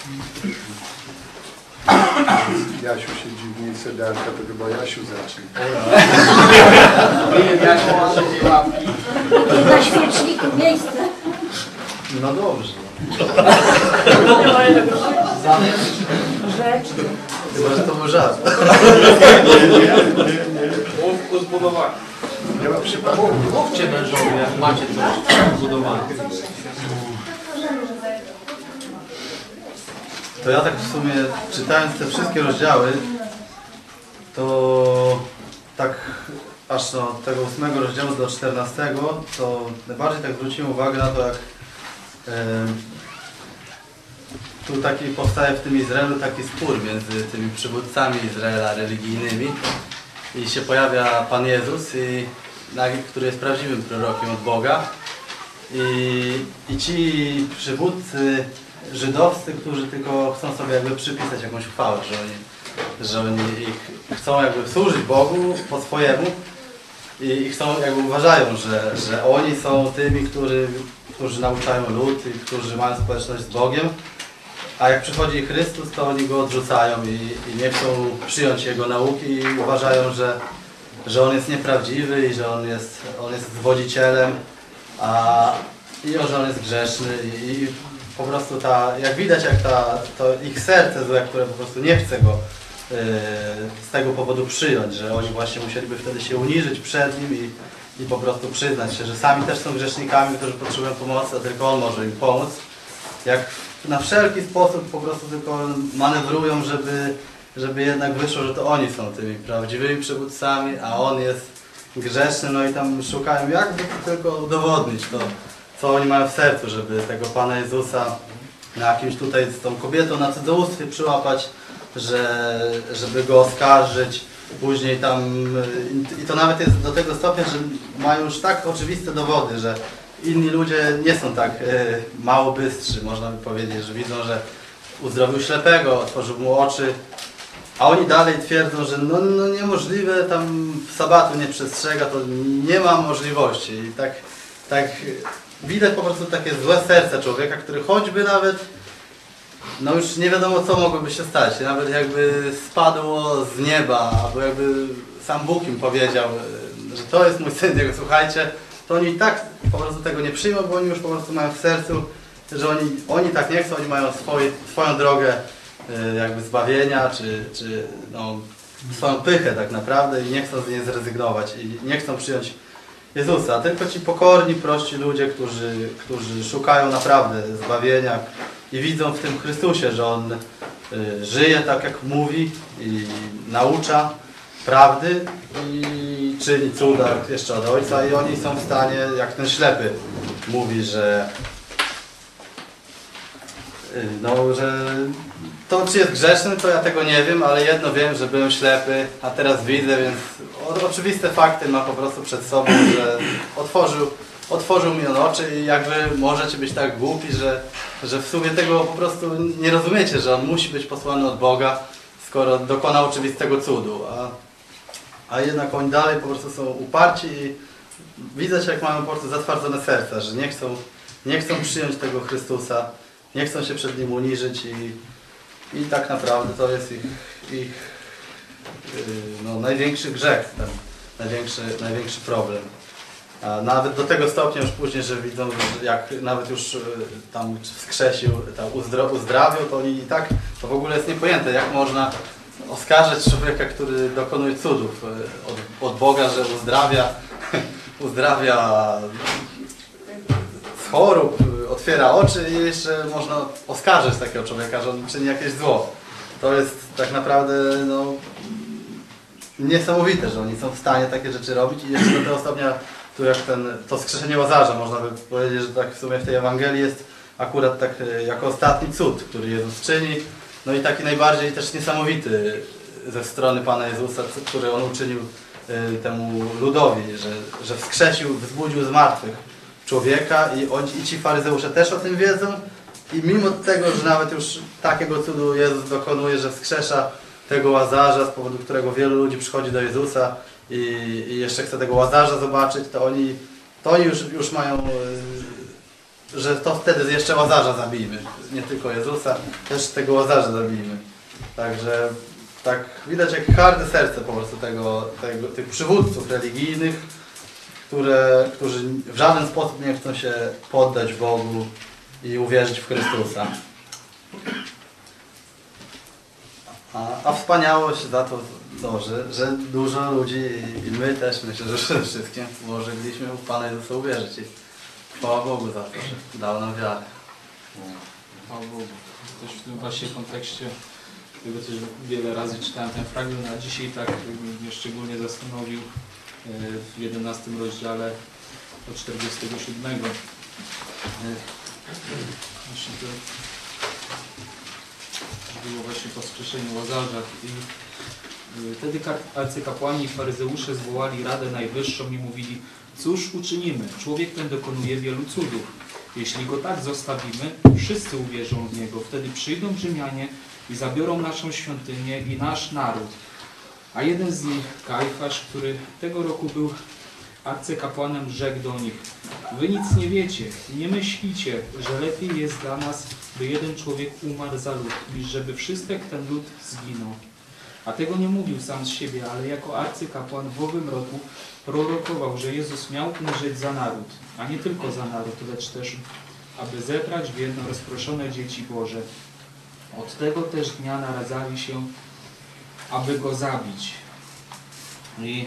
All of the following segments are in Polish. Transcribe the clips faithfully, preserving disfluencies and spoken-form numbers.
Jasiu siedzi w miejsce Darka, to chyba Jasiu zacznie. Jasiu ma takie łapki. Na świeczniku miejsce. No dobrze. Rzeczy. Chyba, że to był żart. Mów zbudowanie. Nie ma przypadku. Mówcie mężowie, jak macie coś zbudowane. To ja tak w sumie, czytając te wszystkie rozdziały, to tak aż no, od tego ósmego rozdziału do czternastego, to najbardziej tak zwróciłem uwagę na to, jak e, tu taki powstaje w tym Izraelu taki spór między tymi przywódcami Izraela religijnymi i się pojawia Pan Jezus, i, który jest prawdziwym prorokiem od Boga, i, i ci przywódcy żydowscy, którzy tylko chcą sobie jakby przypisać jakąś chwałę, że oni, że oni ich chcą jakby służyć Bogu po swojemu i, i chcą, jakby uważają, że, że oni są tymi, którzy, którzy nauczają lud i którzy mają społeczność z Bogiem, a jak przychodzi Chrystus, to oni go odrzucają i, i nie chcą przyjąć jego nauki i uważają, że, że on jest nieprawdziwy i że on jest, on jest zwodzicielem, a i że on jest grzeszny i, i po prostu ta, jak widać, jak ta, to ich serce złe, które po prostu nie chce go yy, z tego powodu przyjąć, że oni właśnie musieliby wtedy się uniżyć przed nim i, i po prostu przyznać się, że sami też są grzesznikami, którzy potrzebują pomocy, a tylko on może im pomóc. Jak na wszelki sposób po prostu tylko manewrują, żeby, żeby jednak wyszło, że to oni są tymi prawdziwymi przywódcami, a on jest grzeszny, no i tam szukają, jakby to tylko udowodnić to, co oni mają w sercu, żeby tego Pana Jezusa na jakimś tutaj z tą kobietą na cudzołóstwie przyłapać, że, żeby go oskarżyć. Później tam, i to nawet jest do tego stopnia, że mają już tak oczywiste dowody, że inni ludzie nie są tak y, mało bystrzy, można by powiedzieć, że widzą, że uzdrowił ślepego, otworzył mu oczy, a oni dalej twierdzą, że no, no niemożliwe, tam sabatu nie przestrzega, to nie ma możliwości. I tak, tak widać po prostu takie złe serce człowieka, który choćby nawet, no już nie wiadomo co mogłoby się stać, nawet jakby spadło z nieba, albo jakby sam Bóg im powiedział, że to jest mój syn, jego słuchajcie, to oni i tak po prostu tego nie przyjmą, bo oni już po prostu mają w sercu, że oni, oni tak nie chcą, oni mają swoje, swoją drogę jakby zbawienia, czy, czy no, swoją pychę tak naprawdę i nie chcą z niej zrezygnować i nie chcą przyjąć Jezusa. Tylko ci pokorni, prości ludzie, którzy, którzy szukają naprawdę zbawienia i widzą w tym Chrystusie, że On y, żyje tak jak mówi i naucza prawdy i czyni cuda jeszcze od Ojca i oni są w stanie, jak ten ślepy mówi, że y, no, że to czy jest grzeszny, to ja tego nie wiem, ale jedno wiem, że byłem ślepy, a teraz widzę, więc oczywiste fakty ma po prostu przed sobą, że otworzył, otworzył mi on oczy i jakby możecie być tak głupi, że, że w sumie tego po prostu nie rozumiecie, że on musi być posłany od Boga, skoro dokonał oczywistego cudu, a, a jednak oni dalej po prostu są uparci i widać, jak mają po prostu zatwardzone serca, że nie chcą, nie chcą przyjąć tego Chrystusa, nie chcą się przed Nim uniżyć i I tak naprawdę to jest ich, ich no, największy grzech, ten, największy, największy problem. A nawet do tego stopnia już później, że widzą, że jak nawet już tam wskrzesił, tam uzdro, uzdrawiał, to oni i tak, to w ogóle jest niepojęte, jak można oskarżać człowieka, który dokonuje cudów od, od Boga, że uzdrawia, uzdrawia z chorób, otwiera oczy i jeszcze można oskarżyć takiego człowieka, że on czyni jakieś zło. To jest tak naprawdę no, niesamowite, że oni są w stanie takie rzeczy robić i jeszcze do tego stopnia, tu jak ten, to skrzeszenie Łazarza, można by powiedzieć, że tak w sumie w tej Ewangelii jest akurat tak jako ostatni cud, który Jezus czyni, no i taki najbardziej też niesamowity ze strony Pana Jezusa, który On uczynił temu ludowi, że, że wskrzesił, wzbudził z martwych człowieka i, oni, i ci faryzeusze też o tym wiedzą i mimo tego, że nawet już takiego cudu Jezus dokonuje, że wskrzesza tego Łazarza, z powodu którego wielu ludzi przychodzi do Jezusa i, i jeszcze chce tego Łazarza zobaczyć, to oni, to oni już, już mają że to wtedy jeszcze Łazarza zabijmy. Nie tylko Jezusa, też tego Łazarza zabijmy. Także tak widać jak harde serce po prostu tego, tego, tych przywódców religijnych, które, którzy w żaden sposób nie chcą się poddać Bogu i uwierzyć w Chrystusa. A, a wspaniałość za to, to że, że dużo ludzi i my też, myślę, że przede wszystkim mogliśmy w Pana Jezusa uwierzyć. I chwała Bogu za to, że dał nam wiarę. Chwała Bogu. Też w tym właśnie kontekście, tego też wiele razy czytałem ten fragment, a dzisiaj tak mnie szczególnie zastanowił w jedenastym rozdziale od czterdziestego siódmego. Właśnie to było właśnie po wskrzeszeniu Łazarza i wtedy arcykapłani i faryzeusze zwołali Radę Najwyższą i mówili: cóż uczynimy? Człowiek ten dokonuje wielu cudów. Jeśli go tak zostawimy, wszyscy uwierzą w niego. Wtedy przyjdą Rzymianie i zabiorą naszą świątynię i nasz naród. A jeden z nich, Kajfasz, który tego roku był arcykapłanem, rzekł do nich: wy nic nie wiecie, nie myślicie, że lepiej jest dla nas, by jeden człowiek umarł za lud, niż żeby wszystek ten lud zginął. A tego nie mówił sam z siebie, ale jako arcykapłan w owym roku prorokował, że Jezus miał umrzeć za naród, a nie tylko za naród, lecz też, aby zebrać w jedno rozproszone dzieci Boże. Od tego też dnia naradzali się, aby go zabić. I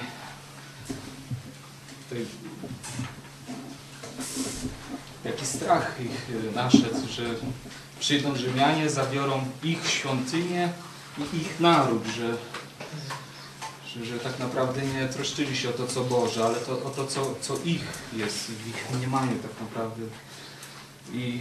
tutaj jaki strach ich naszedł, że przyjdą Rzymianie, zabiorą ich świątynię i ich naród, że, że, że tak naprawdę nie troszczyli się o to, co Boże, ale to, o to, co, co ich jest w ich mniemaniu tak naprawdę. I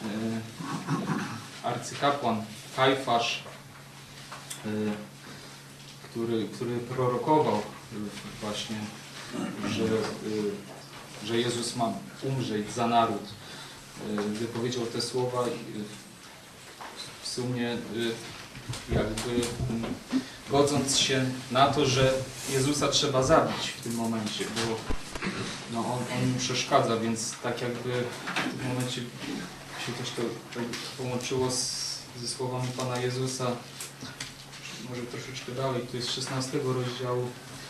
e, arcykapłan Kajfasz, e, który, który prorokował właśnie, że, e, że Jezus ma umrzeć za naród, e, wypowiedział te słowa i w sumie jakby godząc się na to, że Jezusa trzeba zabić w tym momencie, bo no, on, on mu przeszkadza, więc tak jakby w tym momencie się też to tak połączyło z, ze słowami Pana Jezusa, może troszeczkę dalej, to jest z szesnastego rozdziału.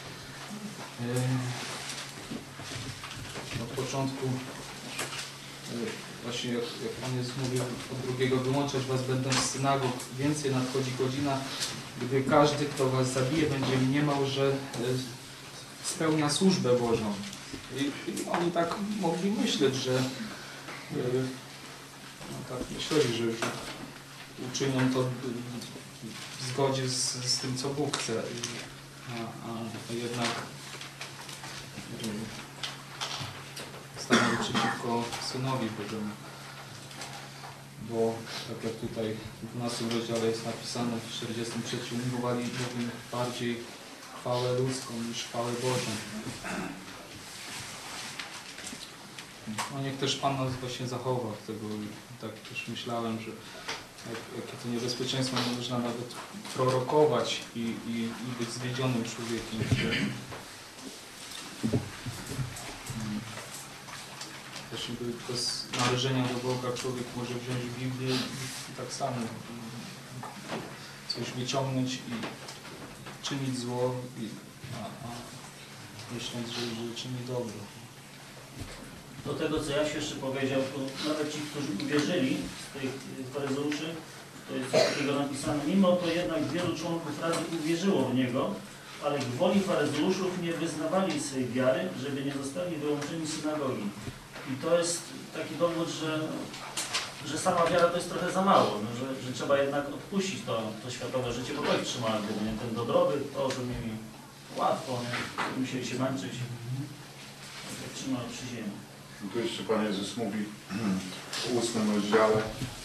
Od początku właśnie jak, jak Pan Jezus mówił od drugiego: wyłączać was będę z synagog, więcej nadchodzi godzina, gdy każdy, kto was zabije, będzie mniemał, że spełnia służbę Bożą. I, i oni tak mogli myśleć, że no tak myśleli, że, że uczynią to w zgodzie z, z tym, co Bóg chce, a, a, a jednak stanęli przeciwko Synowi Bożemu. Bo tak jak tutaj w dwunastym rozdziale jest napisane, w czterdziestym trzecim miłowali bowiem bardziej chwałę ludzką niż chwałę Bożą. No niech też Pan nas właśnie zachowa tego. Tak też myślałem, że jak, jakie to niebezpieczeństwo, można nawet prorokować i, i, i być zwiedzionym człowiekiem. Że, też bez należenia do Boga człowiek może wziąć Biblię i tak samo coś wyciągnąć i czynić zło, i, a, a myśląc, że, że czyni dobro. Do tego, co Jasiu jeszcze powiedział, to nawet ci, którzy uwierzyli z tych faryzeuszy, to jest coś takiego napisane: mimo to jednak wielu członków Rady uwierzyło w Niego, ale gwoli faryzeuszów nie wyznawali swej wiary, żeby nie zostali wyłączeni z synagogi. I to jest taki dowód, że, że sama wiara to jest trochę za mało, no, że, że trzeba jednak odpuścić to, to światowe życie, bo to ich trzyma, gdyby nie ten dobrobyt, to, że mieli łatwo, nie musieli się męczyć, to trzyma przy ziemi. Tu jeszcze Pan Jezus mówi w ósmym rozdziale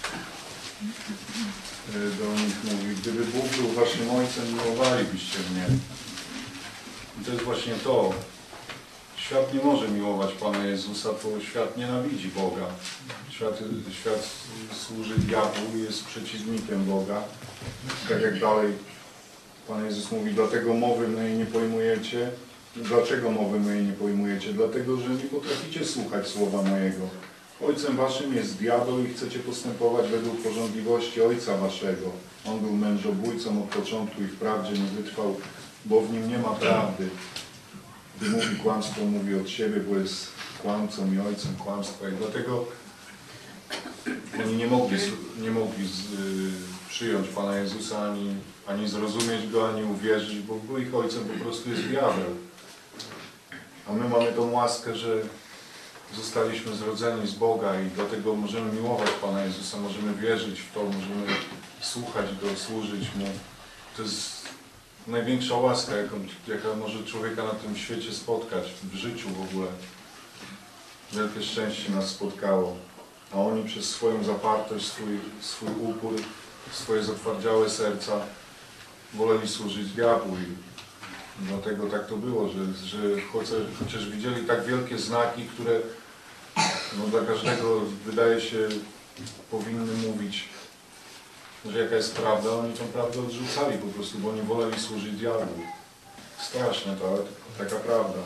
do nich mówi: gdyby Bóg był waszym ojcem, miłowalibyście mnie. I to jest właśnie to. Świat nie może miłować Pana Jezusa, bo świat nienawidzi Boga. Świat, świat służy diabłu, jest przeciwnikiem Boga. Tak jak dalej Pan Jezus mówi: dlatego mowy mojej nie pojmujecie. Dlaczego mowy mojej nie pojmujecie? Dlatego, że nie potraficie słuchać słowa mojego. Ojcem waszym jest diabeł i chcecie postępować według pożądliwości ojca waszego. On był mężobójcą od początku i wprawdzie nie wytrwał, bo w nim nie ma prawdy. Gdy mówi kłamstwo, mówi od siebie, bo jest kłamcą i ojcem kłamstwa. I dlatego oni nie mogli, nie mogli z, y, przyjąć Pana Jezusa, ani, ani zrozumieć Go, ani uwierzyć, bo, bo ich ojcem po prostu jest diabeł. A my mamy tą łaskę, że zostaliśmy zrodzeni z Boga i dlatego możemy miłować Pana Jezusa, możemy wierzyć w to, możemy słuchać Go, służyć Mu. To jest największa łaska, jaką, jaka może człowieka na tym świecie spotkać, w życiu w ogóle. Wielkie szczęście nas spotkało. A oni przez swoją zapartość, swój, swój upór, swoje zatwardziałe serca woleli służyć diabłu i dlatego tak to było, że, że chociaż, chociaż widzieli tak wielkie znaki, które no, dla każdego wydaje się powinny mówić, że jaka jest prawda, oni tą prawdę odrzucali po prostu, bo oni woleli służyć diabłu. Straszne to, ale taka prawda.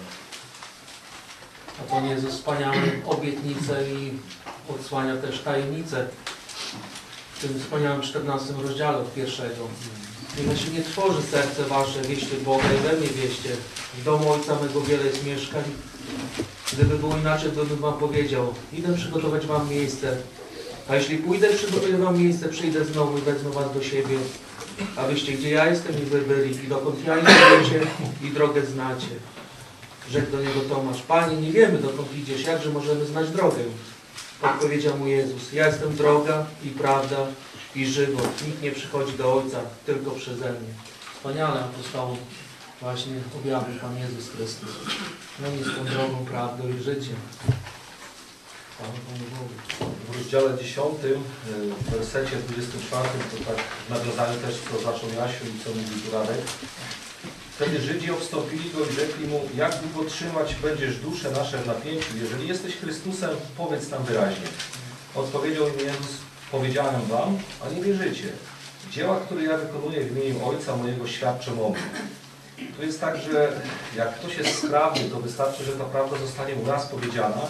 A Pan Jezus wspaniałą obietnicę i odsłania też tajemnicę w tym wspaniałym czternastym rozdziale od pierwszego. Niech się nie trwoży serce wasze, wieście Boga i we mnie wieście. W domu Ojca mego wiele jest mieszkań. Gdyby było inaczej, to bym wam powiedział, idę przygotować wam miejsce. A jeśli pójdę, przygotuję wam miejsce, przyjdę znowu i wezmę was do siebie. A wyście, gdzie ja jestem i wy byli, i dokąd ja idziecie, i drogę znacie. Rzekł do niego Tomasz, Panie, nie wiemy, dokąd idziesz, jakże możemy znać drogę? Odpowiedział mu Jezus, ja jestem droga i prawda i żywot. Nikt nie przychodzi do Ojca, tylko przeze mnie. Wspaniale apostołom właśnie objawił Pan Jezus Chrystus. No jest tą drogą, prawdą i życiem. Chwała Panu Bogu. W rozdziale dziesiątym, w wersecie dwudziestym czwartym, to tak w nawiązaniu też, co zaczął Jasiu i co mówi tu Radek. Wtedy Żydzi obstąpili go i rzekli mu, jak długo trzymać będziesz dusze nasze w napięciu? Jeżeli jesteś Chrystusem, powiedz nam wyraźnie. Odpowiedział im Jezus, powiedziałem wam, a nie wierzycie. Dzieła, które ja wykonuję w imieniu Ojca mojego, świadczą o mnie. To jest tak, że jak ktoś jest sprawny, to wystarczy, że ta prawda zostanie mu raz powiedziana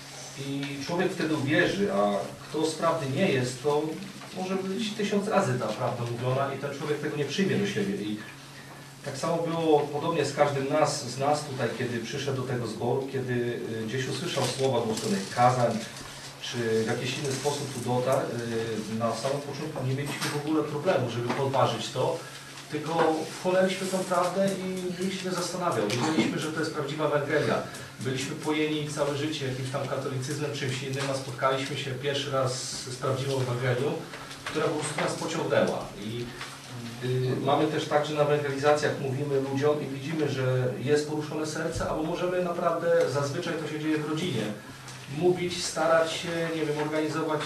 i człowiek wtedy uwierzy, a kto sprawny nie jest, to może być tysiąc razy ta prawda mówiona i ten człowiek tego nie przyjmie do siebie. I tak samo było podobnie z każdym nas, z nas tutaj, kiedy przyszedł do tego zboru, kiedy gdzieś usłyszał słowa głoszonych kazań, czy w jakiś inny sposób tu dotarł. Na samym początku nie mieliśmy w ogóle problemu, żeby podważyć to, tylko wchłonęliśmy tę prawdę i nikt się nie zastanawiał. Wiedzieliśmy, że to jest prawdziwa Ewangelia. Byliśmy pojęci całe życie jakimś tam katolicyzmem, czymś innym, a spotkaliśmy się pierwszy raz z prawdziwą Ewangelią, która po prostu nas pociągnęła. I y, mamy też tak, że na ewangelizacjach mówimy ludziom i widzimy, że jest poruszone serce, albo możemy naprawdę, zazwyczaj to się dzieje w rodzinie, mówić, starać się, nie wiem, organizować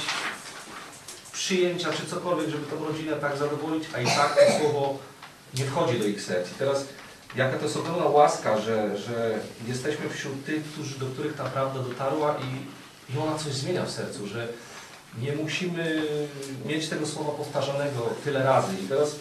przyjęcia czy cokolwiek, żeby tą rodzinę tak zadowolić, a i tak to słowo nie wchodzi do ich serc. I teraz jaka to jest ogromna łaska, że, że jesteśmy wśród tych, którzy, do których ta prawda dotarła i, i ona coś zmienia w sercu, że nie musimy mieć tego słowa powtarzanego tyle razy. I teraz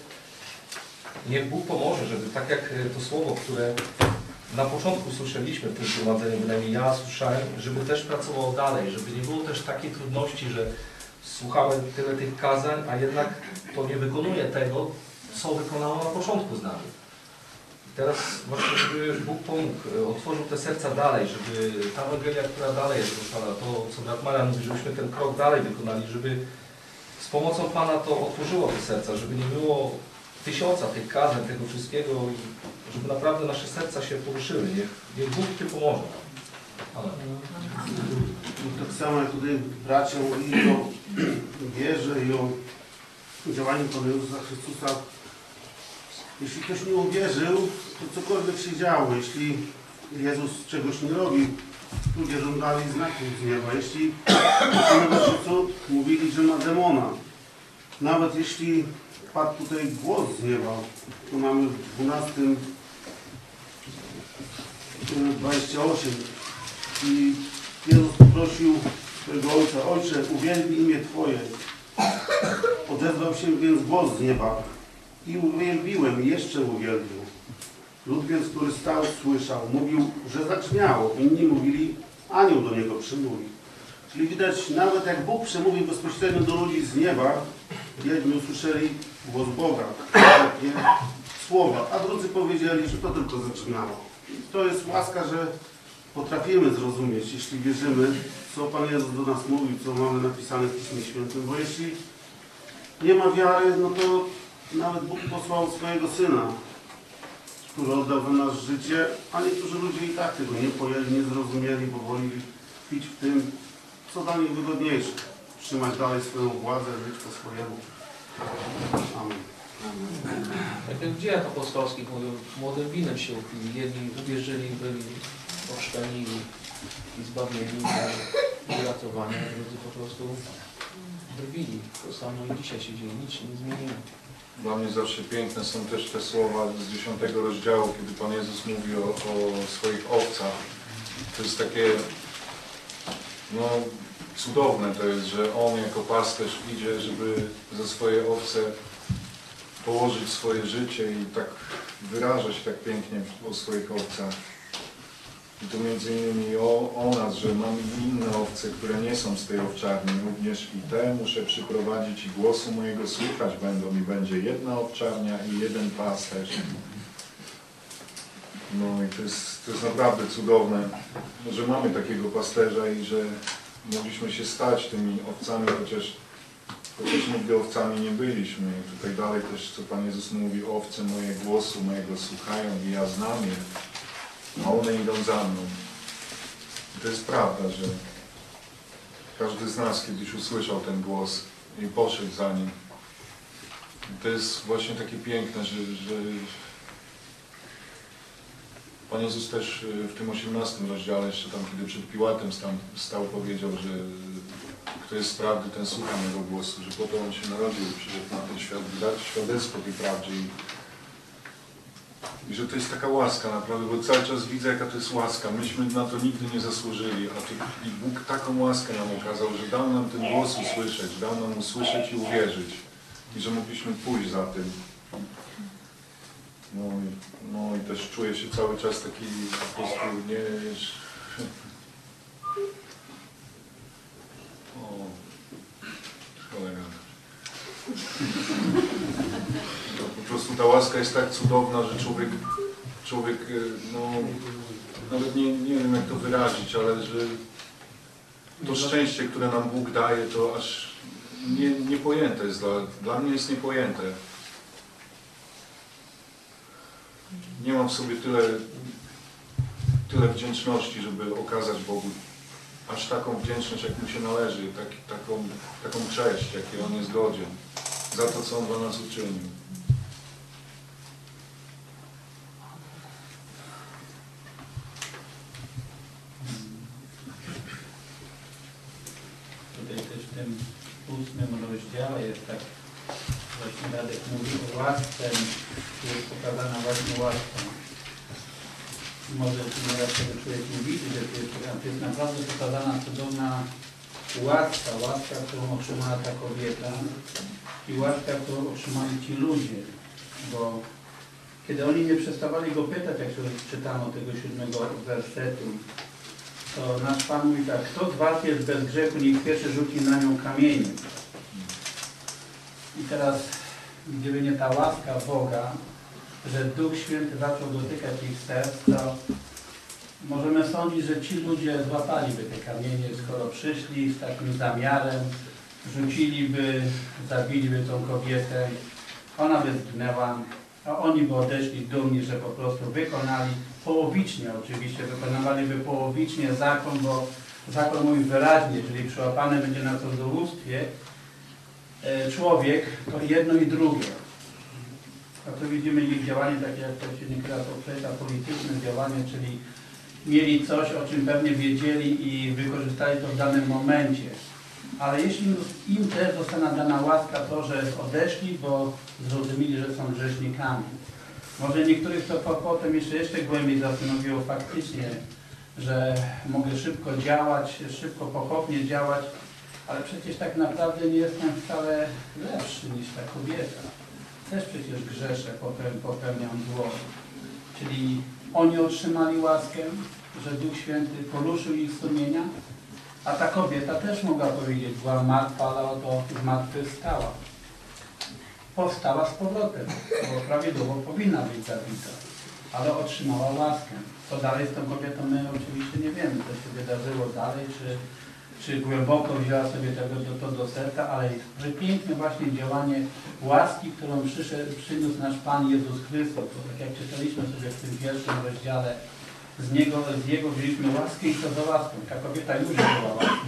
niech Bóg pomoże, żeby tak jak to słowo, które na początku słyszeliśmy w tym zgromadzeniu, bynajmniej ja słyszałem, żeby też pracowało dalej, żeby nie było też takiej trudności, że słuchałem tyle tych kazań, a jednak to nie wykonuje tego, co wykonało na początku z nami. I teraz właśnie, żeby Bóg pomógł, otworzył te serca dalej, żeby ta Ewangelia, która dalej jest ruszana, to co brat Marian mówi, żebyśmy ten krok dalej wykonali, żeby z pomocą Pana to otworzyło te serca, żeby nie było tysiąca tych kazań, tego wszystkiego, żeby naprawdę nasze serca się poruszyły. Niech, niech Bóg Ty pomoże. Amen. Tak samo jak tutaj bracia mówili o wierze i o działaniu Pana Jezusa Chrystusa. Jeśli ktoś nie uwierzył, to cokolwiek się działo. Jeśli Jezus czegoś nie robił, ludzie żądali znaków z nieba. Jeśli wykonywał się cud, mówili, że ma demona. Nawet jeśli padł tutaj głos z nieba, tu mamy w dwunastym dwadzieścia osiem i Jezus poprosił swojego Ojca, Ojcze, uwielbi imię Twoje. Odezwał się więc głos z nieba i uwielbiłem i jeszcze uwielbił. Lud więc, który stał, słyszał, mówił, że zabrzmiało. Inni mówili, anioł do niego przymówił. Czyli widać, nawet jak Bóg przemówił bezpośrednio do ludzi z nieba, jedni usłyszeli głos Boga, takie słowa, a drudzy powiedzieli, że to tylko zaczynało. To jest łaska, że potrafimy zrozumieć, jeśli wierzymy, co Pan Jezus do nas mówił, co mamy napisane w Piśmie Świętym, bo jeśli nie ma wiary, no to nawet Bóg posłał swojego Syna, który oddał za nas życie, a niektórzy ludzie i tak tego nie pojęli, nie zrozumieli, bo wolili tkwić w tym, co dla nich wygodniejsze. Trzymać dalej swoją władzę, żyć po swojemu. Amen. Tak jak w dziejach apostolskich mówią, młodym winem się upili. Jedni uwierzyli, byli ochrzczeni i zbawieni, i uratowani, a drudzy po prostu drwili. To samo i dzisiaj się dzieje, nic się nie zmieniło. Dla mnie zawsze piękne są też te słowa z dziesiątego rozdziału, kiedy Pan Jezus mówi o, o swoich owcach. To jest takie, no, cudowne to jest, że On jako pasterz idzie, żeby za swoje owce położyć swoje życie i tak wyrażać tak pięknie o swoich owcach. I tu między innymi o, o nas, że mamy inne owce, które nie są z tej owczarni. Również i te muszę przyprowadzić i głosu mojego słuchać będą i będzie jedna owczarnia i jeden pasterz. No i to jest, to jest naprawdę cudowne, że mamy takiego pasterza i że mogliśmy się stać tymi owcami, chociaż, chociaż nigdy owcami nie byliśmy. I tutaj dalej też, co Pan Jezus mówi, owce moje głosu mojego słuchają i ja znam je, a one idą za mną. I to jest prawda, że każdy z nas kiedyś usłyszał ten głos i poszedł za nim. I to jest właśnie takie piękne, że, że Pan Jezus też w tym osiemnastym rozdziale, jeszcze tam, kiedy przed Piłatem stał, stał powiedział, że kto jest z prawdy, ten słucha mego głosu, że po to On się narodził i przyszedł na ten świat, by dać świadectwo tej prawdzie. I, I że to jest taka łaska naprawdę, bo cały czas widzę, jaka to jest łaska. Myśmy na to nigdy nie zasłużyli, a to, i Bóg taką łaskę nam okazał, że dał nam ten głos usłyszeć, dał nam usłyszeć i uwierzyć. I że mogliśmy pójść za tym. No i, no i też czuję się cały czas taki po prostu nie wiesz. O, cholera. No, po prostu ta łaska jest tak cudowna, że człowiek, człowiek no, nawet nie, nie wiem jak to wyrazić, ale że to szczęście, które nam Bóg daje, to aż nie, niepojęte jest, dla, dla mnie jest niepojęte. Nie mam w sobie tyle, tyle wdzięczności, żeby okazać Bogu aż taką wdzięczność, jak Mu się należy, tak, taką, taką cześć, jakiej On jest godzien, za to, co On dla nas uczynił. Tutaj też w tym ósmym rozdziale jest tak, właśnie Radek mówi o łasce, jest pokazana właśnie łaska. Może nieraz tego człowiek nie widzi, że to jest, to jest naprawdę pokazana cudowna łaska, łaska, którą otrzymała ta kobieta i łaska, którą otrzymali ci ludzie, bo kiedy oni nie przestawali go pytać, jak sobie czytano tego siódmego wersetu, to nasz Pan mówi tak, kto z was jest bez grzechu, niech pierwszy rzuci na nią kamieniem. I teraz, gdyby nie ta łaska Boga, że Duch Święty zaczął dotykać ich serc, to możemy sądzić, że ci ludzie złapaliby te kamienie, skoro przyszli z takim zamiarem, rzuciliby, zabiliby tą kobietę, ona by zginęła, a oni by odeszli dumni, że po prostu wykonali połowicznie, oczywiście wykonywaliby połowicznie zakon, bo zakon mówi wyraźnie, jeżeli przyłapany będzie na cudzołóstwie człowiek, to jedno i drugie. A tu widzimy ich działanie, takie jak to się niekiedy określa, polityczne działanie, czyli mieli coś, o czym pewnie wiedzieli i wykorzystali to w danym momencie. Ale jeśli im też została dana łaska to, że odeszli, bo zrozumieli, że są grzesznikami. Może niektórych to potem jeszcze, jeszcze głębiej zastanowiło faktycznie, że mogę szybko działać, szybko, pochopnie działać, ale przecież tak naprawdę nie jestem wcale lepszy niż ta kobieta. Też przecież grzeszę, popełniam zło. Czyli oni otrzymali łaskę, że Duch Święty poruszył ich sumienia, A ta kobieta też mogła powiedzieć, była martwa, ale oto zmartwychwstała. Powstała z powrotem, bo prawidłowo powinna być zabita, ale otrzymała łaskę. Co dalej z tą kobietą my oczywiście nie wiemy, co się wydarzyło dalej, czy, czy głęboko wzięła sobie tego do, to do serca, ale jest piękne właśnie działanie łaski, którą przyszedł, przyniósł nasz Pan Jezus Chrystus. Bo tak jak czytaliśmy sobie w tym pierwszym rozdziale, z, niego, z Jego wzięliśmy łaskę i to za łaską. Ta kobieta już była łaską.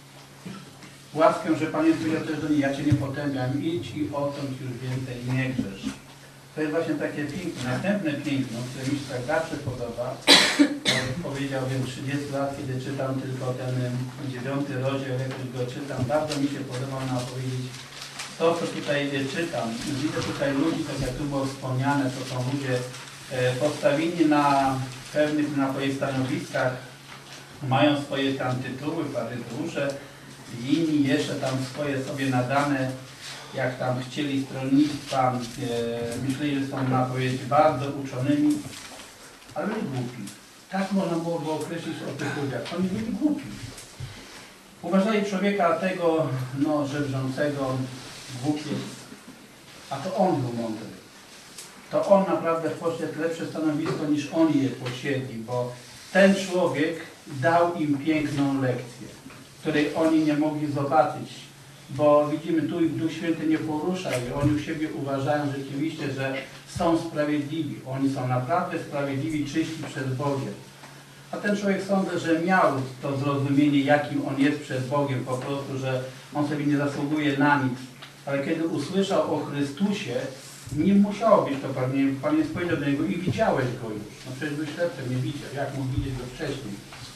Łaskę, że Pan Jezus powiedział też do niej, ja Cię nie potępiam, idź i odtąd już więcej nie grzesz. To jest właśnie takie piękno. Następne piękno, które mi się tak zawsze podoba, powiedziałbym trzydzieści lat, kiedy czytam tylko ten dziewiąty rozdział, jak już go czytam, bardzo mi się podoba na powiedzieć to, co tutaj czytam. Widzę tutaj ludzi, tak jak tu było wspomniane, to są ludzie postawieni na pewnych na swoich stanowiskach, mają swoje tam tytuły, faryzeusze, inni jeszcze tam swoje sobie nadane, jak tam chcieli stronnictwa, e, myśleli, że są na powiedzieć bardzo uczonymi, ale byli głupi. Tak można było go określić o tych ludziach. Oni byli głupi. Uważali człowieka tego, no, żebrzącego, głupiec, a to on był mądry. To on naprawdę poszedł lepsze stanowisko niż oni je posiedli, bo ten człowiek dał im piękną lekcję, której oni nie mogli zobaczyć, bo widzimy tu ich Duch Święty nie porusza i oni u siebie uważają rzeczywiście, że są sprawiedliwi. Oni są naprawdę sprawiedliwi, czyści przed Bogiem. A ten człowiek sądzę, że miał to zrozumienie, jakim on jest przed Bogiem, po prostu, że on sobie nie zasługuje na nic. Ale kiedy usłyszał o Chrystusie, nie musiało być to pewnie. Pan Jezus powiedział do niego i widziałeś go już. No przecież był ślepcem, nie widział. Jak mógł widzieć go wcześniej?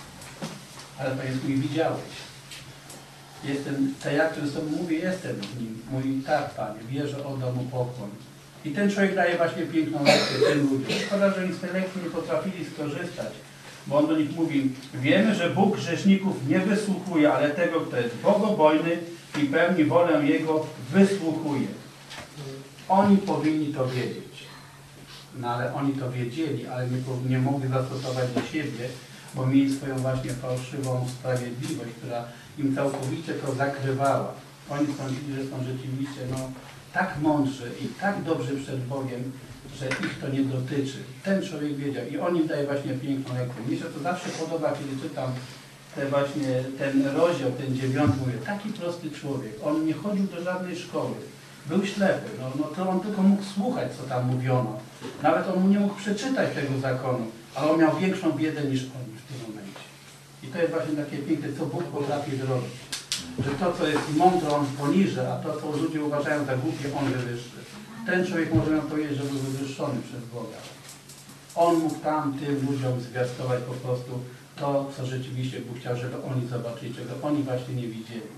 Ale Pan Jezus mówi, widziałeś. Jestem, tak jak który z Tobą mówię, jestem w nim. Mówi, tak Panie, wierzę, oddam mu pokłon. I ten człowiek daje właśnie piękną lekcję tym ludziom. Szkoda, że oni z tej lekcji nie potrafili skorzystać. Bo on do nich mówi, wiemy, że Bóg grzeszników nie wysłuchuje, ale tego, kto jest bogobojny i pełni wolę Jego, wysłuchuje. Oni powinni to wiedzieć. No ale oni to wiedzieli, ale nie, nie mogli zastosować do siebie, bo mieli swoją właśnie fałszywą sprawiedliwość, która im całkowicie to zakrywała. Oni sądzili, że są rzeczywiście no, tak mądrzy i tak dobrzy przed Bogiem, że ich to nie dotyczy. Ten człowiek wiedział i on im daje właśnie piękną lekcję. Mnie się to zawsze podoba, kiedy czytam te właśnie ten rozdział, ten dziewiąty, mówię, taki prosty człowiek. On nie chodził do żadnej szkoły. Był ślepy, no, no to on tylko mógł słuchać, co tam mówiono. Nawet on mu nie mógł przeczytać tego zakonu, ale on miał większą biedę niż oni w tym momencie. I to jest właśnie takie piękne, co Bóg potrafi zrobić. Że to, co jest mądre, on poniży, a to, co ludzie uważają za głupie, on wywyższy. Ten człowiek może nam powiedzieć, że był wywyższony przez Boga. On mógł tam tym ludziom zwiastować po prostu to, co rzeczywiście Bóg chciał, żeby oni zobaczyli, czego oni właśnie nie widzieli.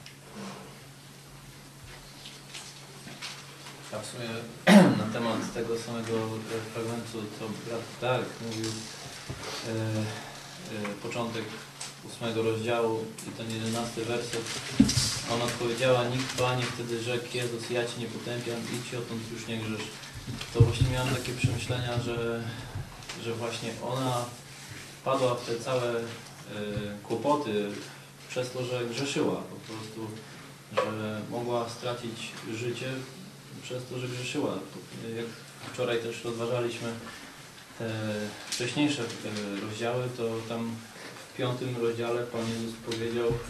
A w sumie na temat tego samego fragmentu, co brat Darek mówił, e, e, początek ósmego rozdziału i ten jedenasty werset, ona odpowiedziała, nikt Panie, wtedy rzekł Jezus, ja Ci nie potępiam, idź odtąd już nie grzesz. To właśnie miałem takie przemyślenia, że, że właśnie ona wpadła w te całe e, kłopoty przez to, że grzeszyła po prostu, że mogła stracić życie przez to, że grzeszyła. Jak wczoraj też rozważaliśmy te wcześniejsze rozdziały, to tam w piątym rozdziale Pan Jezus powiedział e,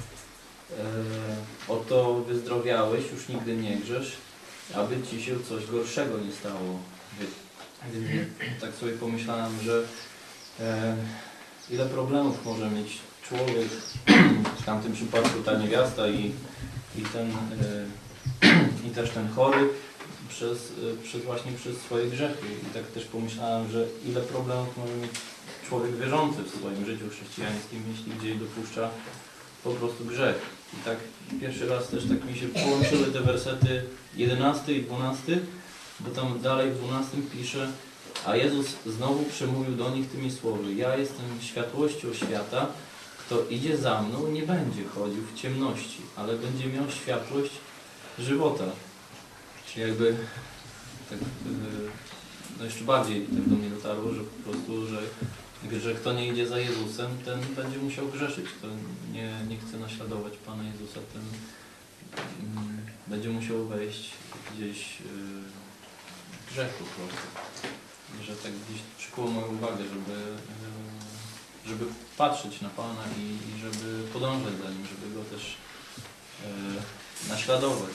oto wyzdrowiałeś, już nigdy nie grzesz, aby Ci się coś gorszego nie stało. Tak sobie pomyślałem, że e, ile problemów może mieć człowiek, w tamtym przypadku ta niewiasta i, i, ten, e, i też ten chory, Przez, przez właśnie przez swoje grzechy. I tak też pomyślałem, że ile problemów może mieć człowiek wierzący w swoim życiu chrześcijańskim, jeśli gdzieś dopuszcza po prostu grzech. I tak pierwszy raz też tak mi się połączyły te wersety jedenasty i dwunasty, bo tam dalej w dwunastym pisze, a Jezus znowu przemówił do nich tymi słowy, ja jestem światłością świata, kto idzie za mną, nie będzie chodził w ciemności, ale będzie miał światłość żywota. Czyli jakby tak, no jeszcze bardziej tak do mnie dotarło, że po prostu, że że kto nie idzie za Jezusem, ten będzie musiał grzeszyć. Kto nie, nie chce naśladować Pana Jezusa, ten mm, będzie musiał wejść gdzieś yy, w grzech po prostu. Że tak gdzieś przykuło moją uwagę, żeby, yy, żeby patrzeć na Pana i, i żeby podążać za Nim, żeby Go też yy, naśladować.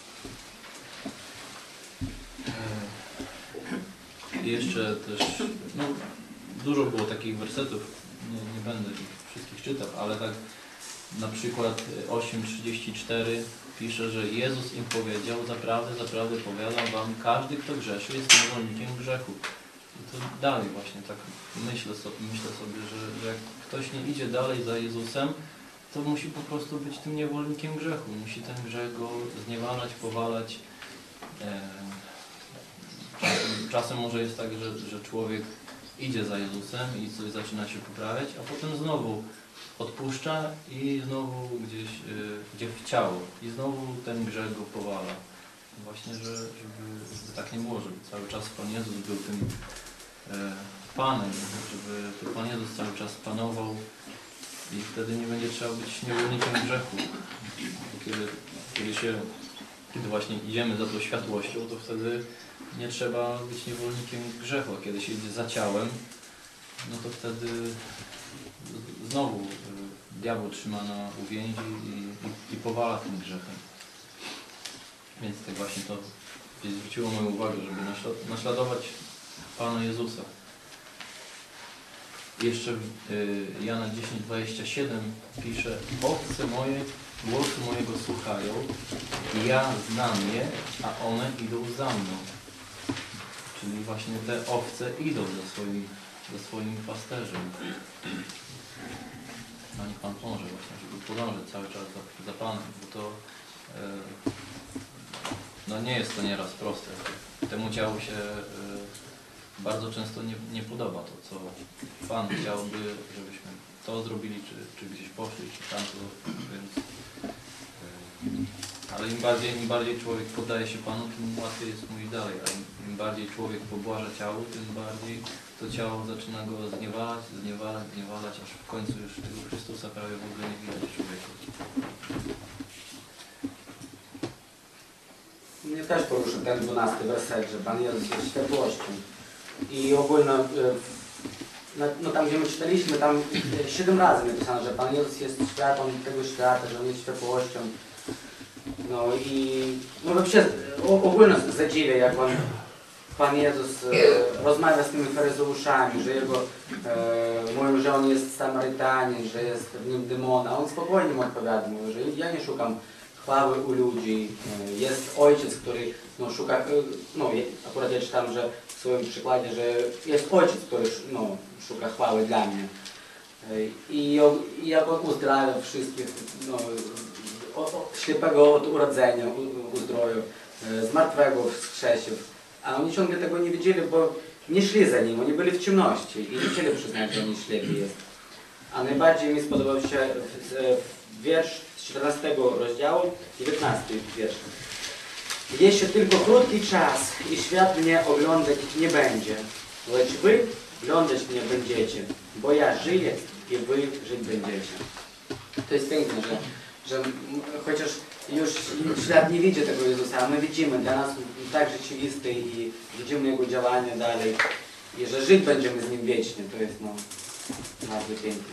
I jeszcze też, no, dużo było takich wersetów, nie, nie będę ich wszystkich czytał, ale tak na przykład osiem trzydzieści cztery pisze, że Jezus im powiedział: zaprawdę, zaprawdę powiadam wam, każdy kto grzeszy jest niewolnikiem grzechu. I to dalej właśnie tak myślę sobie, myślę sobie że, że jak ktoś nie idzie dalej za Jezusem, to musi po prostu być tym niewolnikiem grzechu, musi ten grzech go zniewalać, powalać. E, Czasem, czasem może jest tak, że, że człowiek idzie za Jezusem i coś zaczyna się poprawiać, a potem znowu odpuszcza i znowu gdzieś y, gdzie w ciało i znowu ten grzech go powala. Właśnie, że, żeby, żeby tak nie było, żeby cały czas Pan Jezus był tym y, Panem, żeby to Pan Jezus cały czas panował i wtedy nie będzie trzeba być niewolnikiem grzechu. Kiedy, kiedy się Kiedy właśnie idziemy za tą światłością, to wtedy nie trzeba być niewolnikiem grzechu, a kiedy się idzie za ciałem, no to wtedy znowu diabeł trzyma na uwięzi i, i, i powala tym grzechem. Więc tak właśnie to zwróciło moją uwagę, żeby naśladować Pana Jezusa. Jeszcze Jana dziesięć dwadzieścia siedem pisze: owce moje głosu mojego słuchają, ja znam je, a one idą za mną. Czyli właśnie te owce idą za swoim, za swoim pasterzem. No niech Pan pomoże właśnie, żeby podążać cały czas za, za Panem, bo to e, no nie jest to nieraz proste. Temu ciału się e, bardzo często nie, nie podoba to, co Pan chciałby, żebyśmy to zrobili, czy, czy gdzieś poszli, czy tamto, więc ale im bardziej, im bardziej człowiek poddaje się Panu, tym łatwiej jest mu iść dalej, a im, im bardziej człowiek pobłaża ciału, tym bardziej to ciało zaczyna go zniewalać, zniewalać, zniewalać, aż w końcu już tego Chrystusa prawie w ogóle nie widać w człowieku. Mnie też poruszył ten dwunasty werset, że Pan Jezus jest światłością. I ogólnie, no tam gdzie my czytaliśmy, tam siedem razy napisano, że Pan Jezus jest światłem tego świata, że On jest światłością. No i no вообще ogólnie zadziwia, jak on, Pan Jezus e, rozmawia z tymi faryzeuszami, że jego e, mówią, że on jest Samarytanin, że jest w nim demon, a on spokojnie mu odpowiada, mówi, że ja nie szukam chwały u ludzi, e, jest ojciec, który no, szuka, e, no akurat ja czytam, że w swoim przykładzie, że jest ojciec, który no, szuka chwały dla mnie. E, i, I jak on uzdrawia wszystkich, no, ślepego od urodzenia uzdrowił, zmartwego wskrzesił. A oni ciągle tego nie widzieli, bo nie szli za nim, oni byli w ciemności i nie chcieli przyznać, że oni ślepi jest. A najbardziej mi spodobał się wiersz z czternastego rozdziału, dziewiętnasty wiersz. Jeszcze tylko krótki czas i świat mnie oglądać nie będzie, lecz wy oglądać mnie będziecie, bo ja żyję i wy żyć będziecie. To jest piękne, że że chociaż już świat nie widzi tego Jezusa, a my widzimy, dla nas tak rzeczywisty i widzimy Jego działania dalej i że żyć będziemy z Nim wiecznie, to jest no bardzo piękne.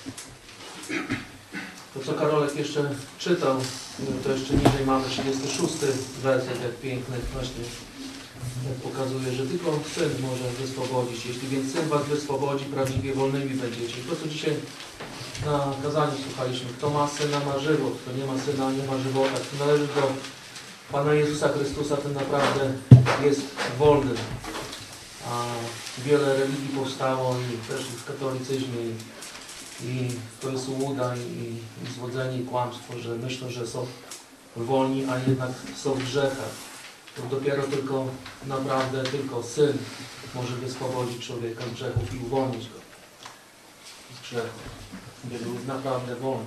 To co Karolek jeszcze czytał, to jeszcze niżej mamy trzydziesty szósty werset, jak piękny właśnie pokazuje, że tylko Syn może wyswobodzić. Jeśli więc Syn was wyswobodzi, prawdziwie wolnymi będziecie. I to co dzisiaj na kazaniu słuchaliśmy, kto ma Syna, ma żywot, kto nie ma Syna, nie ma żywota, kto należy do Pana Jezusa Chrystusa, ten naprawdę jest wolny. A wiele religii powstało i też w katolicyzmie i, i to jest ułuda i, i zwodzenie i kłamstwo, że myślą, że są wolni, a jednak są w grzechach. To dopiero tylko naprawdę tylko Syn może wyswobodzić człowieka z grzechów i uwolnić go z grzechu. Nie był naprawdę wolny.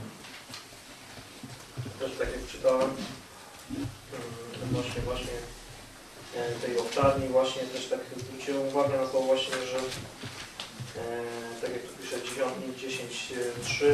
Też tak jak czytałem właśnie właśnie tej owczarni, właśnie też tak zwróciłem uwagę na to właśnie, że tak jak tu pisze dziesięć trzy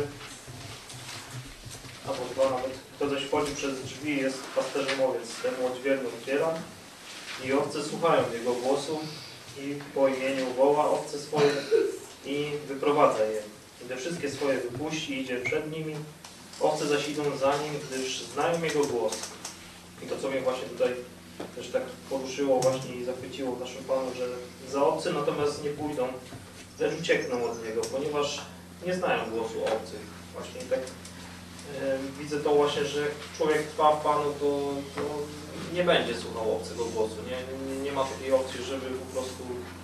albo dwa nawet. Kto zaś wchodzi przez drzwi, jest pasterzem owiec, temu odźwierny otwiera i owce słuchają jego głosu i po imieniu woła owce swoje i wyprowadza je. Gdy wszystkie swoje wypuści, idzie przed nimi, owce zaś idą za nim, gdyż znają jego głos. I to, co mnie właśnie tutaj też tak poruszyło właśnie i zachwyciło w naszym Panu, że za obcy natomiast nie pójdą, lecz uciekną od niego, ponieważ nie znają głosu obcych. Właśnie tak e, widzę to właśnie, że jak człowiek trwa w Panu, to, to nie będzie słuchał obcego głosu. Nie, nie, nie ma takiej opcji, żeby po prostu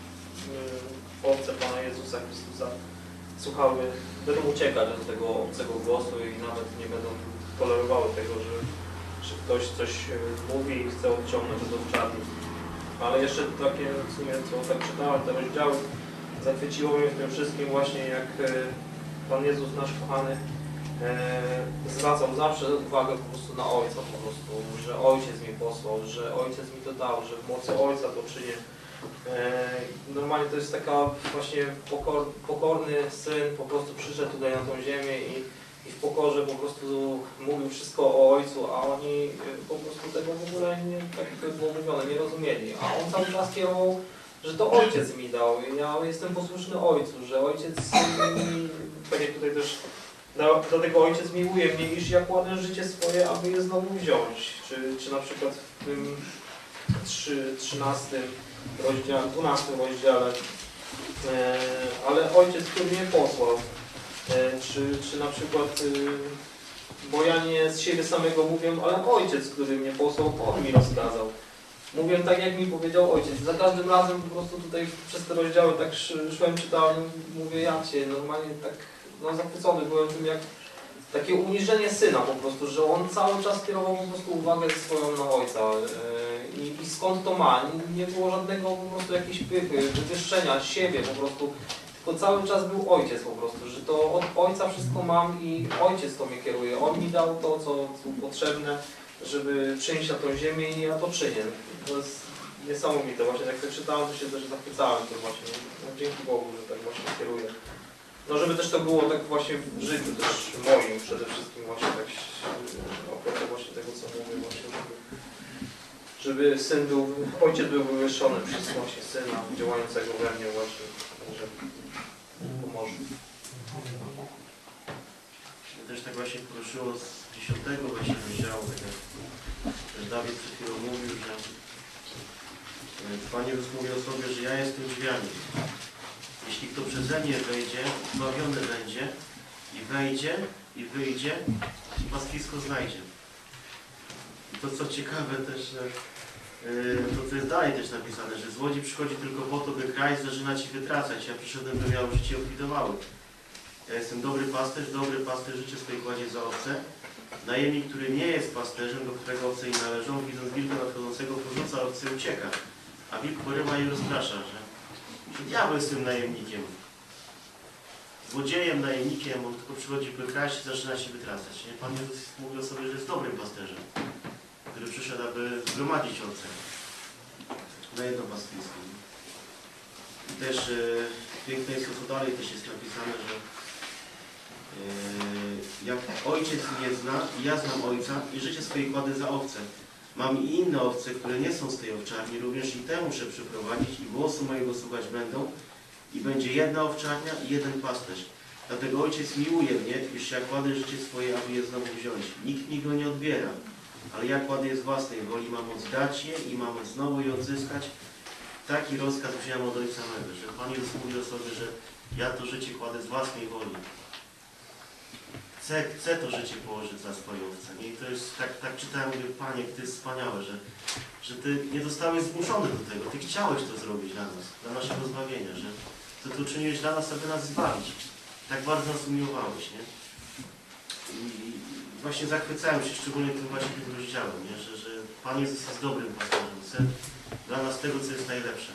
e, owce Pana Jezusa Chrystusa słuchały, będą uciekać od tego obcego głosu i nawet nie będą tolerowały tego, że, że ktoś coś mówi i chce odciągnąć od owczarni. Ale jeszcze takie w sumie, co tak czytałem, te rozdziały, zachwyciło mnie w tym wszystkim właśnie, jak Pan Jezus, nasz kochany, e, zwracał zawsze uwagę po prostu na Ojca, po prostu, że Ojciec mi posłał, że Ojciec mi to dał, że w mocy Ojca to czynię. Normalnie to jest taka właśnie pokor, pokorny syn, po prostu przyszedł tutaj na tą ziemię i, i w pokorze po prostu mówił wszystko o Ojcu, a oni po prostu tego w ogóle nie, tak jak to było mówione, nie rozumieli. A on cały czas kierował, że to Ojciec mi dał i ja jestem posłuszny Ojcu, że Ojciec mi, tak jak tutaj też dlatego Ojciec miłuje mnie, iż ja kładę życie swoje, aby je znowu wziąć. Czy, czy na przykład w tym trzynastym rozdziale, dwunastym rozdziale, e, ale Ojciec, który mnie posłał, e, czy, czy na przykład, e, bo ja nie z siebie samego mówię, ale Ojciec, który mnie posłał, On mi rozkazał. Mówię tak, jak mi powiedział Ojciec. Za każdym razem po prostu tutaj przez te rozdziały tak szłem, czytałem, mówię, ja Cię normalnie tak no, zachwycony byłem tym, jak takie uniżenie syna po prostu, że on cały czas kierował po prostu uwagę swoją na Ojca. I, i skąd to ma? Nie, nie było żadnego po prostu jakiejś pychy, wywyższenia siebie po prostu, tylko cały czas był Ojciec po prostu, że to od Ojca wszystko mam i Ojciec to mnie kieruje. On mi dał to, co, co potrzebne, żeby przyjść na tą ziemię i ja to czynię. To jest niesamowite. Właśnie jak to czytałem, to się też zachwycałem tym właśnie. No, dzięki Bogu, że tak właśnie kieruje. No żeby też to było tak właśnie w życiu też moim przede wszystkim właśnie tak a propos właśnie tego, co mówię właśnie, żeby, żeby syn był, ojciec był wywyższony przez właśnie syna działającego we mnie właśnie, że pomoże. Mnie też tak właśnie poruszyło z dziesiątego właśnie rozdziału, tak jak też Dawid przed chwilą mówił, że Pan Jezus mówi o sobie, że ja jestem drzwiami. Jeśli kto przeze mnie wejdzie, zbawiony będzie i wejdzie i wyjdzie i pastwisko znajdzie. I to co ciekawe też, że yy, to co jest dalej też napisane, że złodziej przychodzi tylko po to, by kraść, zaczynać i wytracać. Ja przyszedłem, by miał życie obfitowały. Ja jestem dobry pasterz, dobry pasterz życie swoje kładzie za owce. Najemnik, który nie jest pasterzem, do którego owce nie należą, widząc wilka nadchodzącego, porzuca owce i ucieka. A wilk porywa i rozprasza, że że diabeł jest tym najemnikiem. Złodziejem, najemnikiem, on tylko przychodzi by kraść i zaczyna się wytracać. Nie? Pan Jezus mówi o sobie, że jest dobrym pasterzem, który przyszedł, aby zgromadzić owce na jedno pastwisko. I też e, piękne jest to, co dalej też jest napisane, że e, jak ojciec mnie zna i ja znam ojca i życie swoje kładę za owce. Mam i inne owce, które nie są z tej owczarni, również i te muszę przyprowadzić i głosu mojego słuchać będą i będzie jedna owczarnia i jeden pasterz. Dlatego Ojciec miłuje mnie, iż ja kładę życie swoje, aby je znowu wziąć. Nikt mi go nie odbiera, ale ja kładę je z własnej woli, mam oddać je i mam znowu je odzyskać. Taki rozkaz wziąłem od Ojca mego, że Pan Jezus mówi o sobie, że ja to życie kładę z własnej woli. Chcę, chcę to życie położyć za swoje owce. I to jest, tak, tak czytałem, mówię, Panie, to jest wspaniałe, że, że Ty nie zostałeś zmuszony do tego. Ty chciałeś to zrobić dla nas, dla naszego zbawienia, że Ty to uczyniłeś dla nas, aby nas zbawić. Tak bardzo nas umiłowałeś, nie? I właśnie zachwycałem się szczególnie tym właśnie tym rozdziałem, nie? Że, że Pan Jezus jest dobrym pasterzem. Chce dla nas tego, co jest najlepsze.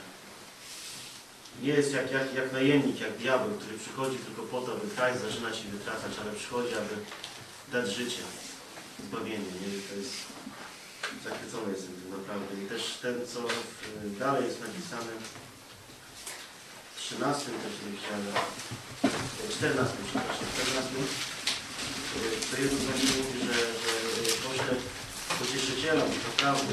Nie jest jak, jak, jak najemnik, jak diabeł, który przychodzi tylko po to, aby kraść, zaczynać i wytracać, ale przychodzi, aby dać życie, zbawienie. Nie? I to jest zachwycony jestem tym naprawdę. I też ten, co dalej jest napisane w trzynastym też rozdziale, czternastym, przepraszam, czternastym, to Jezus właśnie mówi, że, że pośle pocieszyciela, naprawdę.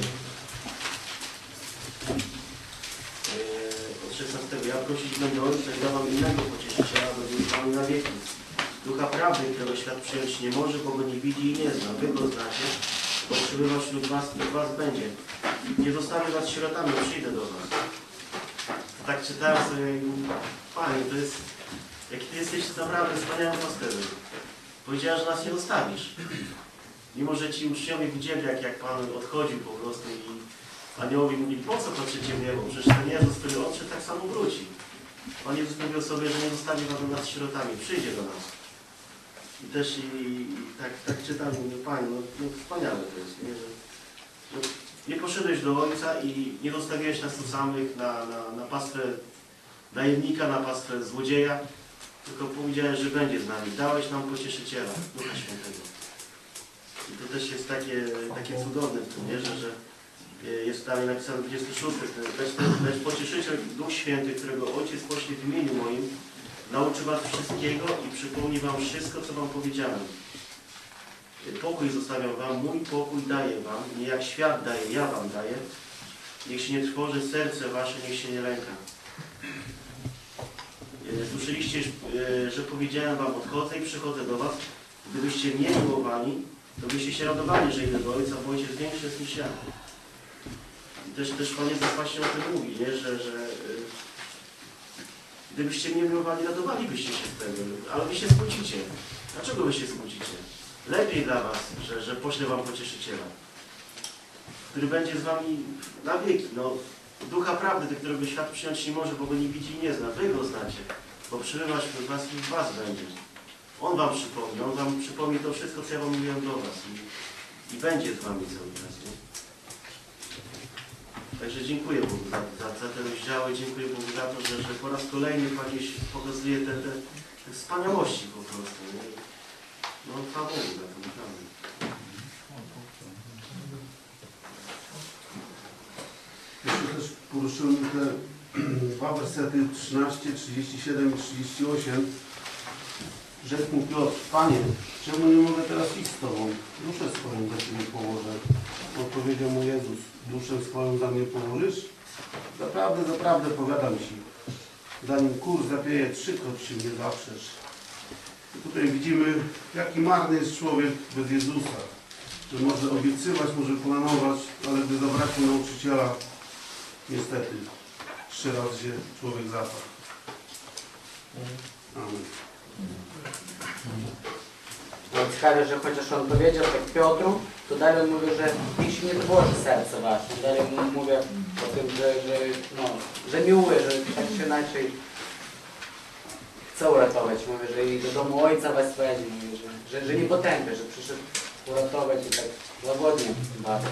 Od szesnastego. Ja prosić będę Ojca i dawam innego pocieszyciela, będzie z wami na wieki. Ducha prawdy, którego świat przyjąć nie może, bo go nie widzi i nie zna. Wy go znacie, bo przybywa wśród was i was będzie. Nie zostawię was sierotami, przyjdę do was. Tak czytałem sobie, Panie, to jest, jaki Ty jesteś naprawdę wspaniałym pasterzem. Powiedziała, że nas nie zostawisz. Mimo, że ci uczniowie widzieli, jak, jak Pan odchodził po prostu i aniołowie mówili, po co patrzycie w niebo? Przecież ten Jezus, który odszedł, tak samo wróci. Pan Jezus mówił sobie, że nie zostawi was nas sierotami, przyjdzie do nas. I też i, i tak, tak czytam, mówię, Panie, no, no wspaniale to jest, nie? Że, że nie poszedłeś do Ojca i nie zostawiłeś nas tu samych na, na, na pastwę najemnika, na pastwę złodzieja, tylko powiedziałeś, że będzie z nami. Dałeś nam pocieszyciela, Ducha Świętego. I to też jest takie, takie cudowne w tym, nie? Że, że jest dalej napisane w dwudziestym szóstym. Lecz pocieszyciel Duch Święty, którego Ojciec pośle w imieniu moim, nauczy was wszystkiego i przypomni wam wszystko, co wam powiedziałem. Pokój zostawiam wam, mój pokój daję wam, nie jak świat daje, ja wam daję. Niech się nie trwoży serce wasze, niech się nie lęka. Słyszeliście, że powiedziałem wam, odchodzę i przychodzę do was. Gdybyście mnie miłowali, to byście się radowali, że idę do Ojca, bo Ojciec większy jest niż ja. I też, też Pan Jezus właśnie o tym mówi, nie? Że, że yy, gdybyście mnie miłowali, radowalibyście się z tego, ale wy się skłócicie. Dlaczego wy się skłócicie? Lepiej dla was, że, że poślę wam pocieszyciela, który będzie z wami na wieki. No, Ducha prawdy, do którego świat przyjąć nie może, bo go nie widzi i nie zna. Wy go znacie, bo przybywa wśród was i w was będzie. On wam przypomni, on wam przypomni to wszystko, co ja wam mówiłem do was i, i będzie z wami cały czas. Nie? Także dziękuję Bogu za, za, za te rozdziały, dziękuję Bogu za to, że, że po raz kolejny Pan gdzieś pokazuje te, te, te wspaniałości po prostu. Nie? No chwała Bogu za to, naprawdę. Jeszcze też poruszyłem te dwa wersety trzynaście, trzydzieści siedem i trzydzieści osiem. Rzekł mu Piotr, Panie, czemu nie mogę teraz iść z Tobą? Duszę swoją za Ciebie położę. Odpowiedział mu Jezus, duszę swoją za mnie położysz? Zaprawdę, zaprawdę powiadam Ci, zanim kur zapieje, trzykroć się mnie zaprzesz. I tutaj widzimy, jaki marny jest człowiek bez Jezusa. Że może obiecywać, może planować, ale gdy zabraknie nauczyciela, niestety, trzy razy się człowiek zapadł. Amen. No ciekawe, że chociaż on powiedział tak Piotru, to dalej on mówi, że niech się nie trwoży serce wasze. Dalej mu mówię o tym, że, że, no, że miłuje, że tak się inaczej chce uratować. Mówię, że i do domu ojca wesłali, mówi, że, że, że nie potępia, że przyszedł uratować i tak łagodnie bardzo.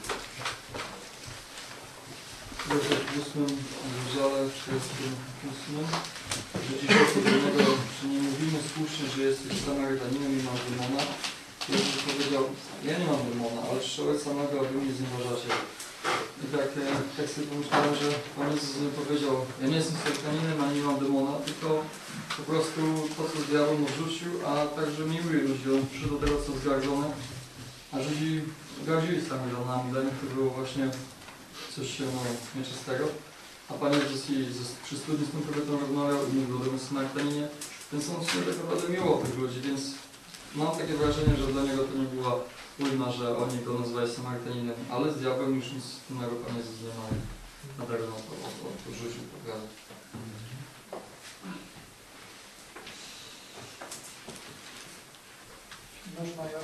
W ósmym rozdziale trzydziestym ósmym, że dziesiątego do że nie mówimy słusznie, że jesteś Samarytaninem i masz demona. Jezus powiedział, ja nie mam demona, ale czczołek samego, a wy mnie znieważacie. I tak, tak sobie pomyślałem, że Pan Jezus mi powiedział, ja nie jestem Samarytaninem, ani nie mam demona, tylko po prostu to, co diabeł mu wrzucił, a także miłuje ludzi. On przyszedł do tego, co zgardzone, a Żydzi gardzili Samarytanami. Dla nich to było właśnie coś no, nieczystego. A Pan Jezus i przy studni z tą kobietą rozmawiał i mówił o tym Samarytaninie, więc on się tak naprawdę miło tych ludzi, więc mam takie wrażenie, że dla niego to nie była ujma, że oni go nazywali Samarytaninem, ale z diabłem już nic wspólnego Pan Jezus nie ma i dlatego no, to odrzucił pogadę. Można ja.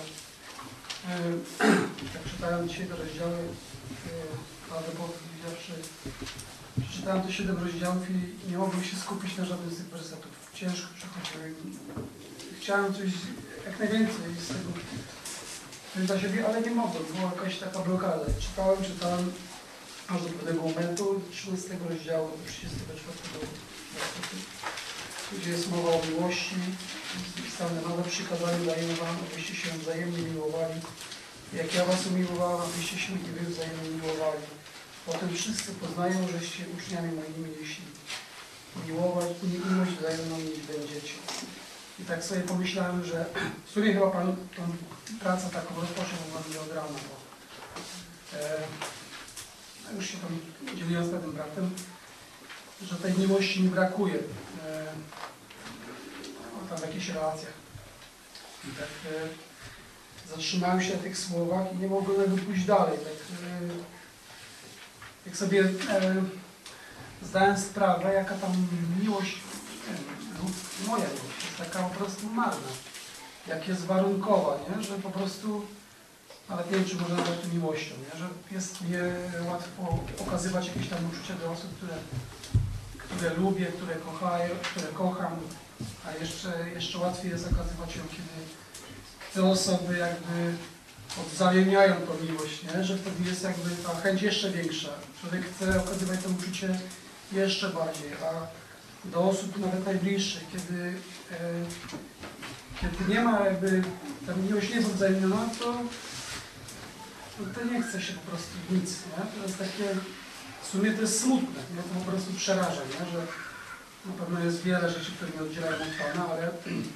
Jak czytałem dzisiaj te rozdziały, ale powiedziawszy, przeczytałem te siedem rozdziałów i nie mogłem się skupić na żadnym z tych wersetów. Ciężko przechodziłem. Chciałem coś, jak najwięcej z tego wziąć dla siebie, ale nie mogłem. Była jakaś taka blokada. Czytałem, czytałem aż do pewnego momentu, trzydziestego rozdziału do trzydziestego czwartego wersetu, gdzie jest mowa o miłości. Jest napisane, nowe przykazanie daję wam, abyście się wzajemnie miłowali. Jak ja was umiłowałem, abyście się i wy wzajemnie miłowali. Potem wszyscy poznają, żeście uczniami moimi, jeśli miłować, miłość wzajemną mieć będziecie. I tak sobie pomyślałem, że w sumie chyba Pan tą pracę taką rozpoczął mnie od rana, bo e, już się tam dzieliłem z pewnym bratem, że tej miłości mi brakuje e, tam w jakichś relacjach. I tak e, zatrzymałem się na tych słowach i nie mogłem jakby pójść dalej. Tak, e, jak sobie e, zdałem sprawę, jaka tam miłość, e, moja miłość jest taka po prostu marna, jak jest warunkowa, nie? Że po prostu, nawet nie wiem, czy można nazwać to miłością, nie? Że jest mi łatwo okazywać jakieś tam uczucia do osób, które, które lubię, które, kochają, które kocham, a jeszcze, jeszcze łatwiej jest okazywać ją, kiedy te osoby jakby odwzajemniają tą miłość, nie? Że wtedy jest jakby ta chęć jeszcze większa. Człowiek chce okazywać to uczucie jeszcze bardziej, a do osób nawet najbliższych, kiedy, e, kiedy nie ma jakby, ta miłość nie jest odwzajemniona, to, to, to nie chce się po prostu nic, nie? To jest takie, w sumie to jest smutne, nie? To po prostu przeraża, nie? Że na pewno jest wiele rzeczy, które mnie oddzielają od Pana, ale,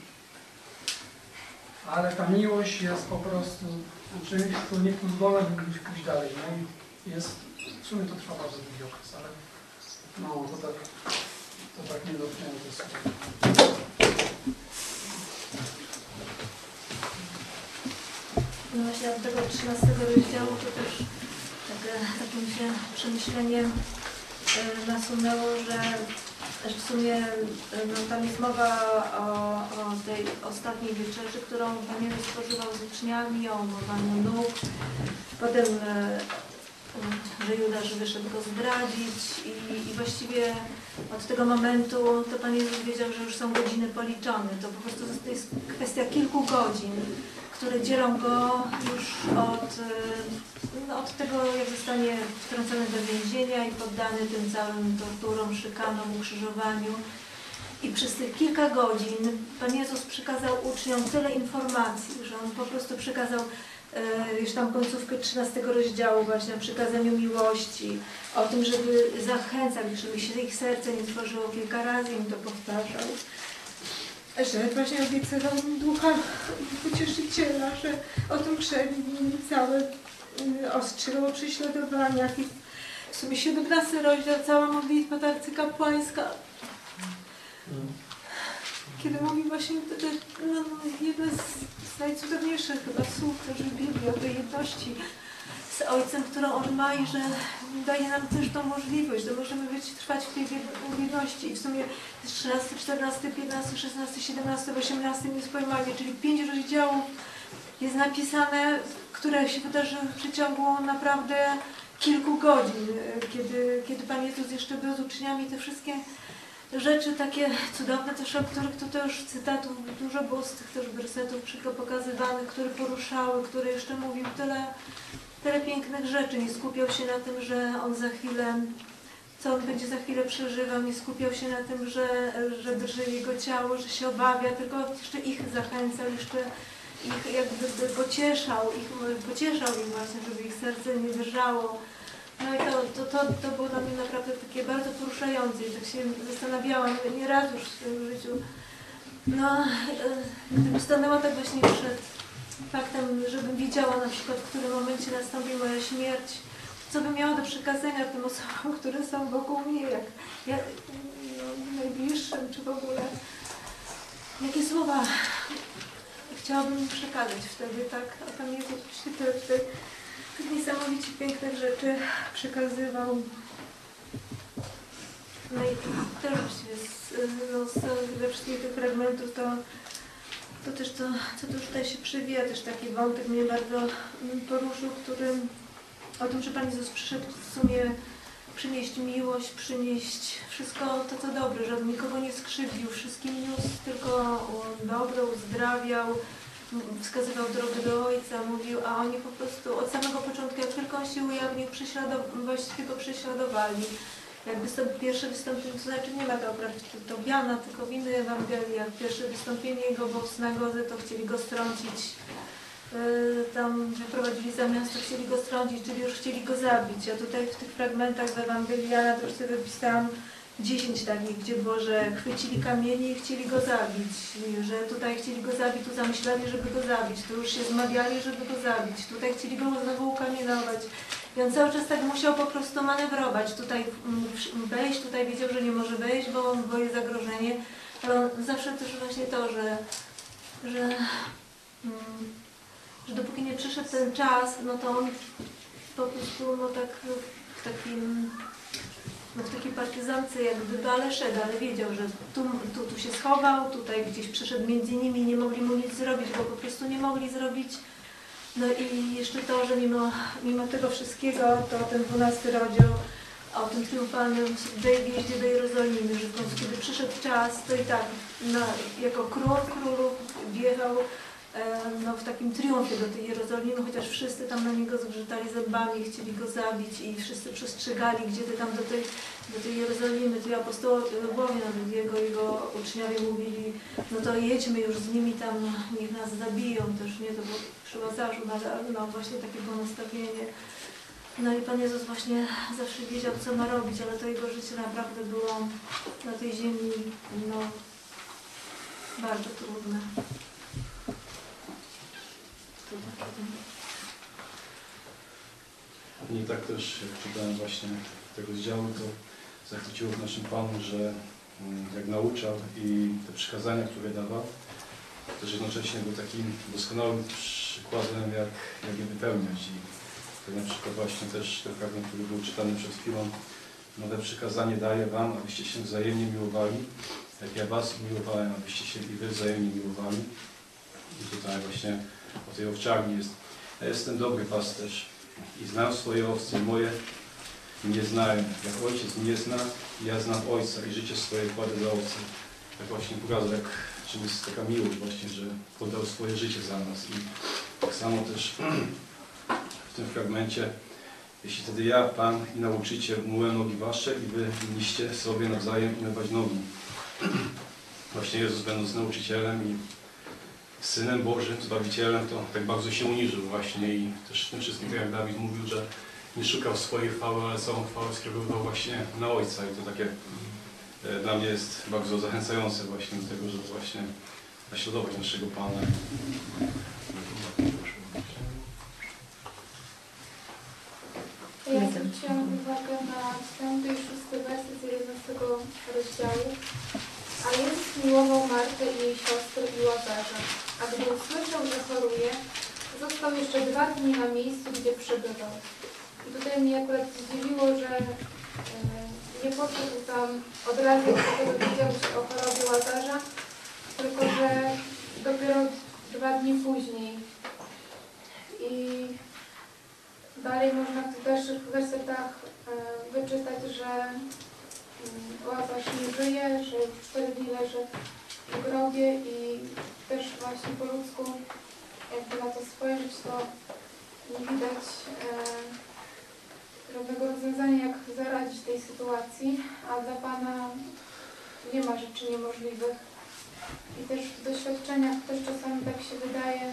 ale ta miłość jest po prostu czymś, co nie pozwala mi pójść dalej, nie? I jest, w sumie to trwa bardzo długi okres, ale no, to tak, to tak nie dotknęło te słowa. No właśnie od tego trzynastego rozdziału to też takie, takim się przemyśleniem e, nasunęło, że, że w sumie e, no, tam jest mowa o, o tej ostatniej wieczerzy, którą Pan Jezus spożywał z uczniami, o umywaniu nóg. Potem e, że Judasz wyszedł go zdradzić i, i właściwie od tego momentu to Pan Jezus wiedział, że już są godziny policzone. To po prostu to jest kwestia kilku godzin, które dzielą go już od, no, od tego, jak zostanie wtrącony do więzienia i poddany tym całym torturom, szykanom, ukrzyżowaniu. I przez tych kilka godzin Pan Jezus przekazał uczniom tyle informacji, że On po prostu przekazał e, już tam końcówkę trzynastego rozdziału właśnie o przykazaniu miłości, o tym, żeby zachęcać, żeby się ich serce nie tworzyło, kilka razy im to powtarzał. Że właśnie obiecywał im ducha pocieszyciela, że otoczeni całe ostrzegał o prześladowaniach. I w sumie siedemnasty rozdział, cała modlitwa ta arcykapłańska, kiedy mówi właśnie wtedy, no, jedno z, z najcudowniejszych chyba słów też w Biblii o tej jedności z Ojcem, którą On ma i że daje nam też tą możliwość, że możemy być, trwać w tej jedności. I w sumie jest trzynasty, czternasty, piętnasty, szesnasty, siedemnasty, osiemnasty jest pojmanie, czyli pięć rozdziałów jest napisane, które się wydarzyły w przeciągu naprawdę kilku godzin, kiedy, kiedy Pan Jezus jeszcze był z uczniami, te wszystkie rzeczy takie cudowne też, o których to, to już cytatów dużo było z tych też wersetów pokazywanych, które poruszały, które jeszcze mówił tyle, tyle pięknych rzeczy. Nie skupiał się na tym, że on za chwilę, co on będzie za chwilę przeżywał, nie skupiał się na tym, że, że drży jego ciało, że się obawia, tylko jeszcze ich zachęcał, jeszcze ich jakby pocieszał, ich, pocieszał ich właśnie, żeby ich serce nie drżało. No i to, to, to, to było dla mnie naprawdę takie bardzo poruszające i tak się zastanawiałam nie raz już w swoim życiu. No, gdybym stanęła tak właśnie przed faktem, żebym widziała na przykład, w którym momencie nastąpi moja śmierć, co bym miała do przekazania tym osobom, które są wokół mnie, jak, jak no, najbliższym, czy w ogóle. Jakie słowa chciałabym przekazać wtedy, tak? A Pan Jezus właśnie te, te, te niesamowicie pięknych rzeczy przekazywał. No i też właściwie z, no, z, ze wszystkich tych fragmentów to, to też to, co tu tutaj się przewija, też taki wątek mnie bardzo poruszył, którym o tym, że Pan Jezus przyszedł w sumie przynieść miłość, przynieść wszystko to, co dobre, żeby nikogo nie skrzywdził, wszystkim niósł tylko dobro, uzdrawiał, wskazywał drogę do Ojca, mówił, a oni po prostu od samego początku, jak tylko On się ujawnił, właściwie go prześladowali. Jak wystąp, pierwsze wystąpienie, to znaczy nie ma to akurat to Jana, tylko w innej Ewangelii, jak pierwsze wystąpienie Jego było w synagodze, to chcieli Go strącić. Yy, tam wyprowadzili za miasto, chcieli Go strącić, czyli już chcieli Go zabić. A tutaj w tych fragmentach w Ewangelii Jana, to już sobie wypisałam, dziesięć takich, gdzie było, że chwycili kamienie i chcieli go zabić, że tutaj chcieli go zabić, tu zamyślali, żeby go zabić, tu już się zmawiali, żeby go zabić, tutaj chcieli go znowu ukamienować. I on cały czas tak musiał po prostu manewrować, tutaj wejść, tutaj wiedział, że nie może wejść, bo, bo jest zagrożenie, ale on zawsze też właśnie to, że, że, mm, że dopóki nie przyszedł ten czas, no to on po prostu no tak w takim no w takiej partyzance jakby dalej szedł, ale wiedział, że tu, tu, tu się schował, tutaj gdzieś przeszedł między nimi i nie mogli mu nic zrobić, bo po prostu nie mogli zrobić. No i jeszcze to, że mimo, mimo tego wszystkiego, to ten dwunasty rozdział o tym triumfalnym wjeździe do Jerozolimy, że w końcu kiedy przyszedł czas, to i tak na, jako król królów wjechał no, w takim triumfie do tej Jerozolimy, chociaż wszyscy tam na niego zgrzytali zębami, chcieli go zabić i wszyscy przestrzegali, gdzie ty tam do tej, do tej Jerozolimy, tu apostołowie, nawet jego, jego uczniowie mówili, no to jedźmy już z nimi tam, niech nas zabiją też, nie, to było przy Łazarzu, no, ale no właśnie takie było nastawienie. No i Pan Jezus właśnie zawsze wiedział, co ma robić, ale to jego życie naprawdę było na tej ziemi, no, bardzo trudne. I tak też, jak czytałem właśnie te rozdziały, to zachwyciło w naszym Panu, że jak nauczał i te przykazania, które dawał, też jednocześnie był takim doskonałym przykładem, jak, jak je wypełniać. I tak na przykład właśnie też ten fragment, który był czytany przed chwilą, nowe przykazanie daję wam, abyście się wzajemnie miłowali, jak ja was miłowałem, abyście się i wy wzajemnie miłowali. I tutaj właśnie o tej owczarni jest. Ja jestem dobry pasterz i znam swoje owce i moje nie znają. Jak ojciec mnie zna, ja znam ojca i życie swoje kładę dla owce. Tak właśnie pokazał, jak czym jest taka miłość właśnie, że podał swoje życie za nas. I tak samo też w tym fragmencie, jeśli wtedy ja, Pan i nauczyciel, umyłem nogi wasze i wy winniście sobie nawzajem umywać nogi. Właśnie Jezus, będąc nauczycielem i Synem Bożym, Zbawicielem, to tak bardzo się uniżył właśnie i też w tym wszystkim, jak Dawid mówił, że nie szukał swojej chwały, ale całą chwałę skierowywał właśnie na Ojca i to takie e, dla mnie jest bardzo zachęcające właśnie do tego, żeby właśnie naśladować naszego Pana. Ja zwróciłam uwagę na piąty i szósty werset z jedenastego rozdziału. A Jezus miłował Martę i jej siostry i Łazarza, a gdy usłyszał, że choruje, został jeszcze dwa dni na miejscu, gdzie przebywał. I tutaj mnie akurat zdziwiło, że e, nie poszedł tam od razu, kiedy dowiedział się o chorobie Łazarza, tylko że dopiero dwa dni później. I dalej można w tych dalszych wersetach e, wyczytać, że Łazarz nie żyje, że już cztery dni leży w grobie i też właśnie po ludzku, jakby na to spojrzeć, to nie widać e, żadnego rozwiązania, jak zaradzić tej sytuacji, a dla Pana nie ma rzeczy niemożliwych. I też w doświadczeniach też czasami tak się wydaje,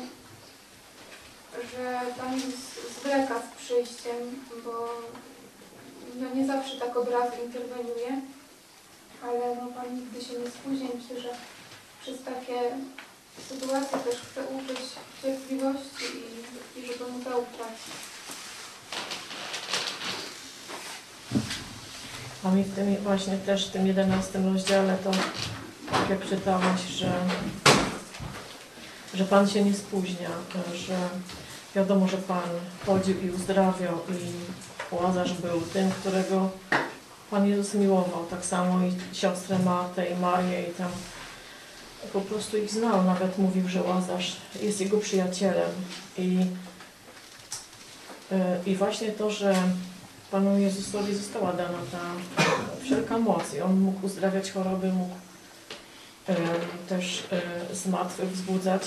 że Pan zwleka z przyjściem, bo no nie zawsze tak od razu interweniuje, ale no Pan nigdy się nie spóźni. Myślę, że przez takie sytuacje też chce uczyć cierpliwości i, i żeby mu zaufać. A mi w tym właśnie też w tym jedenastym rozdziale to tak jak czytałaś, że, że Pan się nie spóźnia, że wiadomo, że Pan chodził i uzdrawiał i Łazarz był tym, którego Pan Jezus miłował, tak samo i siostrę Martę i Marię i tam po prostu ich znał, nawet mówił, że Łazarz jest jego przyjacielem i, i właśnie to, że Panu Jezusowi została dana ta wszelka moc i On mógł uzdrawiać choroby, mógł też z martwych wzbudzać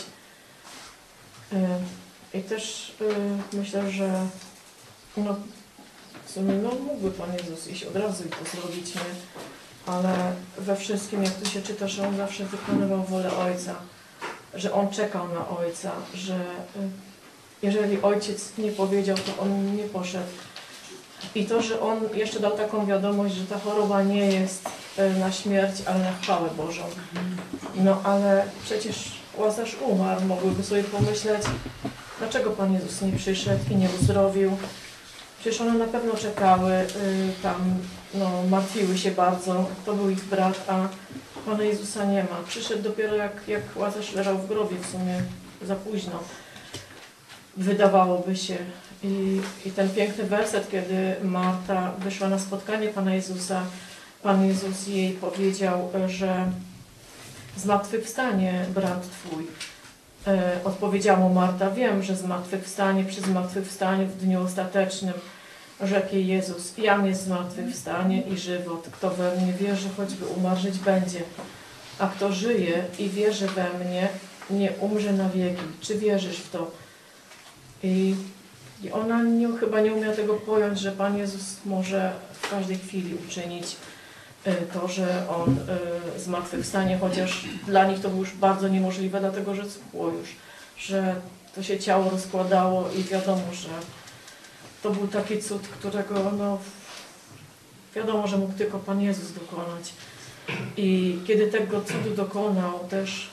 i też myślę, że no, w sumie no, mógłby Pan Jezus iść od razu i to zrobić, nie? Ale we wszystkim, jak tu się czyta, że On zawsze wykonywał wolę Ojca, że On czekał na Ojca, że jeżeli Ojciec nie powiedział, to On nie poszedł. I to, że On jeszcze dał taką wiadomość, że ta choroba nie jest na śmierć, ale na chwałę Bożą. No ale przecież Łazarz umarł, mogłyby sobie pomyśleć, dlaczego Pan Jezus nie przyszedł i nie uzdrowił. Przecież one na pewno czekały, tam no, martwiły się bardzo, to był ich brat, a Pana Jezusa nie ma. Przyszedł dopiero jak, jak Łazarz leżał w grobie, w sumie za późno. Wydawałoby się. I, I ten piękny werset, kiedy Marta wyszła na spotkanie Pana Jezusa, Pan Jezus jej powiedział, że zmartwychwstanie brat Twój. E, odpowiedziała mu Marta, wiem, że zmartwychwstanie przy zmartwychwstaniu w dniu ostatecznym. Rzekł jej Jezus, jam jest zmartwychwstanie i żywot. Kto we mnie wierzy, choćby umarł, żyć będzie. A kto żyje i wierzy we mnie, nie umrze na wieki. Czy wierzysz w to? I, i ona nie, chyba nie umiała tego pojąć, że Pan Jezus może w każdej chwili uczynić to, że On zmartwychwstanie, chociaż dla nich to było już bardzo niemożliwe, dlatego że było już, że to się ciało rozkładało i wiadomo, że to był taki cud, którego no, wiadomo, że mógł tylko Pan Jezus dokonać. I kiedy tego cudu dokonał, też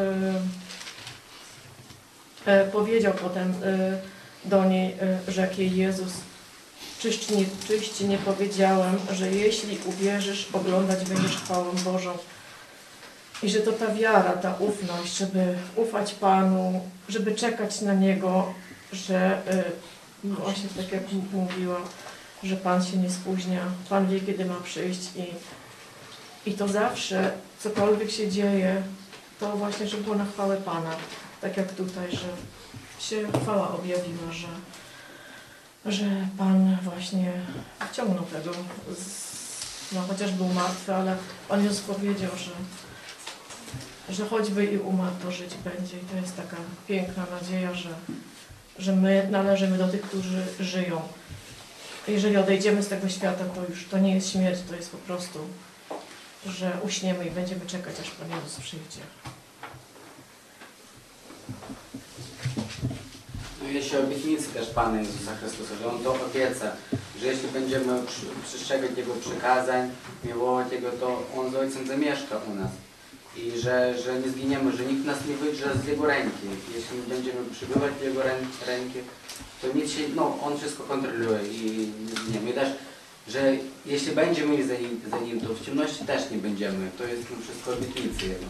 yy, yy, powiedział potem yy, do niej, yy, rzekł jej Jezus, czyś nie, czyś nie powiedziałem, że jeśli uwierzysz, oglądać będziesz chwałę Bożą. I że to ta wiara, ta ufność, żeby ufać Panu, żeby czekać na Niego, że yy, właśnie tak jak mówiła, że Pan się nie spóźnia, Pan wie, kiedy ma przyjść i, i to zawsze, cokolwiek się dzieje, to właśnie, żeby było na chwałę Pana. Tak jak tutaj, że się chwała objawiła, że, że Pan właśnie wciągnął tego, z, no chociaż był martwy, ale Pan Jezus powiedział, że, że choćby i umarł, to żyć będzie. I to jest taka piękna nadzieja, że, że my należymy do tych, którzy żyją. Jeżeli odejdziemy z tego świata, to już to nie jest śmierć, to jest po prostu, że uśniemy i będziemy czekać, aż Pan Jezus przyjdzie. No i jeszcze obietnicy też Pana Jezusa Chrystusa, że On to obieca, że jeśli będziemy przestrzegać Jego przykazań, miłować Jego, to On z Ojcem zamieszka u nas. I że, że nie zginiemy, że nikt nas nie wydrze z Jego ręki. Jeśli będziemy przybywać w Jego ręki, to nic się, no, On wszystko kontroluje i nie zginiemy. I też, że jeśli będziemy iść za nim, za nim, to w ciemności też nie będziemy. To jest no, wszystko obietnicy Jego.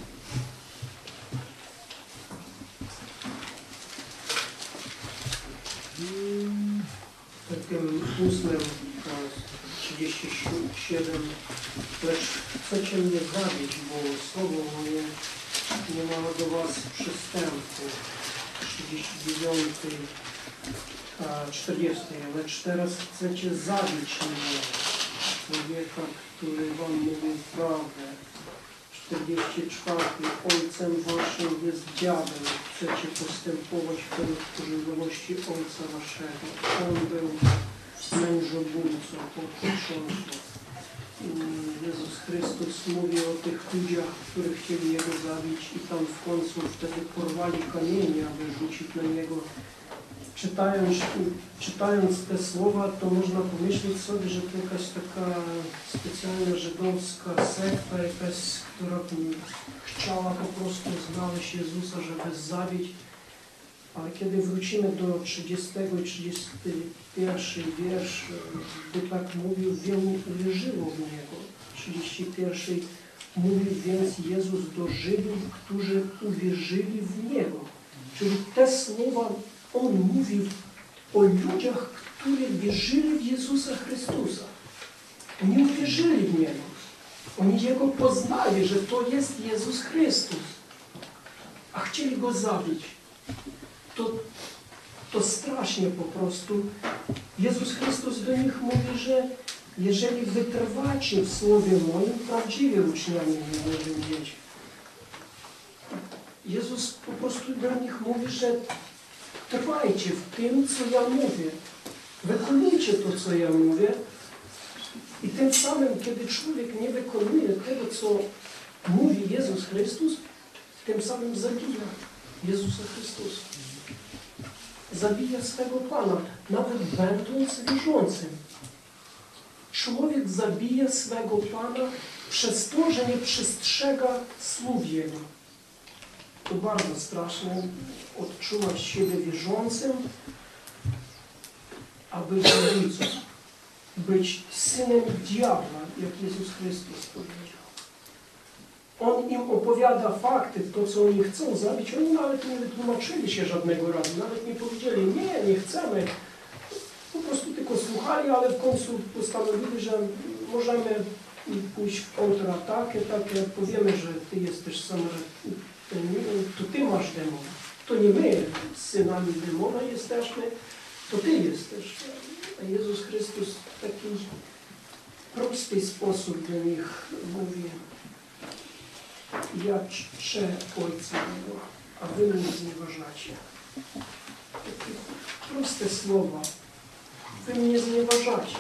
W tym ósmym, trzydzieści siedem, lecz chcecie mnie zabić, bo słowo moje nie ma do was przystępu. trzydzieści dziewięć, czterdzieści, lecz teraz chcecie zabić mnie, człowieka, który wam mówi prawdę. czterdzieści cztery, ojcem waszym jest diabeł, chcecie postępować według pożądliwości ojca waszego. On był mężobójcą po początku. Jezus Chrystus mówi o tych ludziach, którzy chcieli Jego zabić i tam w końcu wtedy porwali kamienie, aby rzucić na Niego. Czytając, czytając te słowa, to można pomyśleć sobie, że to jakaś taka specjalna żydowska sekta, jakaś, która chciała po prostu znaleźć Jezusa, żeby zabić. Ale kiedy wrócimy do trzydziestego i trzydziestego pierwszego wiersz, gdy tak mówił, wielu uwierzyło w Niego. trzydziesty pierwszy mówi więc Jezus do Żydów, którzy uwierzyli w Niego. Czyli te słowa On mówił o ludziach, którzy wierzyli w Jezusa Chrystusa. Oni uwierzyli w Niego. Oni Jego poznali, że to jest Jezus Chrystus. A chcieli Go zabić. To, to strasznie po prostu. Jezus Chrystus do nich mówi, że jeżeli wytrwacie w Słowie moim, prawdziwie uczniami nie może mieć. Jezus po prostu do nich mówi, że trwajcie w tym, co ja mówię. Wykonujcie to, co ja mówię. I tym samym, kiedy człowiek nie wykonuje tego, co mówi Jezus Chrystus, tym samym zabija Jezusa Chrystusa. Zabija swego Pana, nawet będąc wierzącym. Człowiek zabija swego Pana, przez to, że nie przestrzega słów Jego. To bardzo straszne, odczuwać siebie wierzącym, a być zabójcą, być synem diabła, jak Jezus Chrystus powiedział. On im opowiada fakty, to co oni chcą zabić, oni nawet nie wytłumaczyli się żadnego razu, nawet nie powiedzieli, nie, nie chcemy. Po prostu tylko słuchali, ale w końcu postanowili, że możemy pójść w kontratakę, takie powiemy, że Ty jesteś Samarytanin, to Ty masz demona. To nie my synami demona jesteśmy, to Ty jesteś. A Jezus Chrystus w taki prosty sposób do nich mówi: ja czczę Ojca Jego, a Wy mnie znieważacie. Takie proste słowa. Wy mnie znieważacie.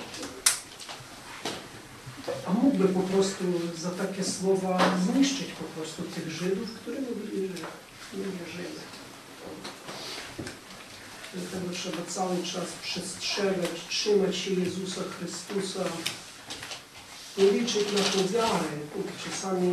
A mógłby po prostu za takie słowa zniszczyć po prostu tych Żydów, którzy mówili, że nie wierzymy. Dlatego trzeba cały czas przestrzegać, trzymać się Jezusa Chrystusa, nie liczyć na tą wiarę, czasami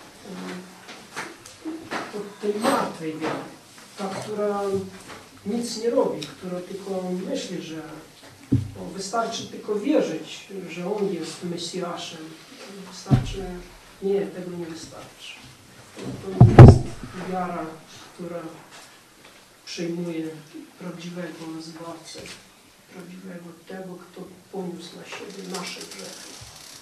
od tej martwej wiary, ta, która nic nie robi, która tylko myśli, że no, wystarczy tylko wierzyć, że On jest Mesjaszem. Wystarczy, nie, tego nie wystarczy. To nie jest wiara, która przyjmuje prawdziwego Zbawcę, prawdziwego tego, kto poniósł na siebie nasze grzechy.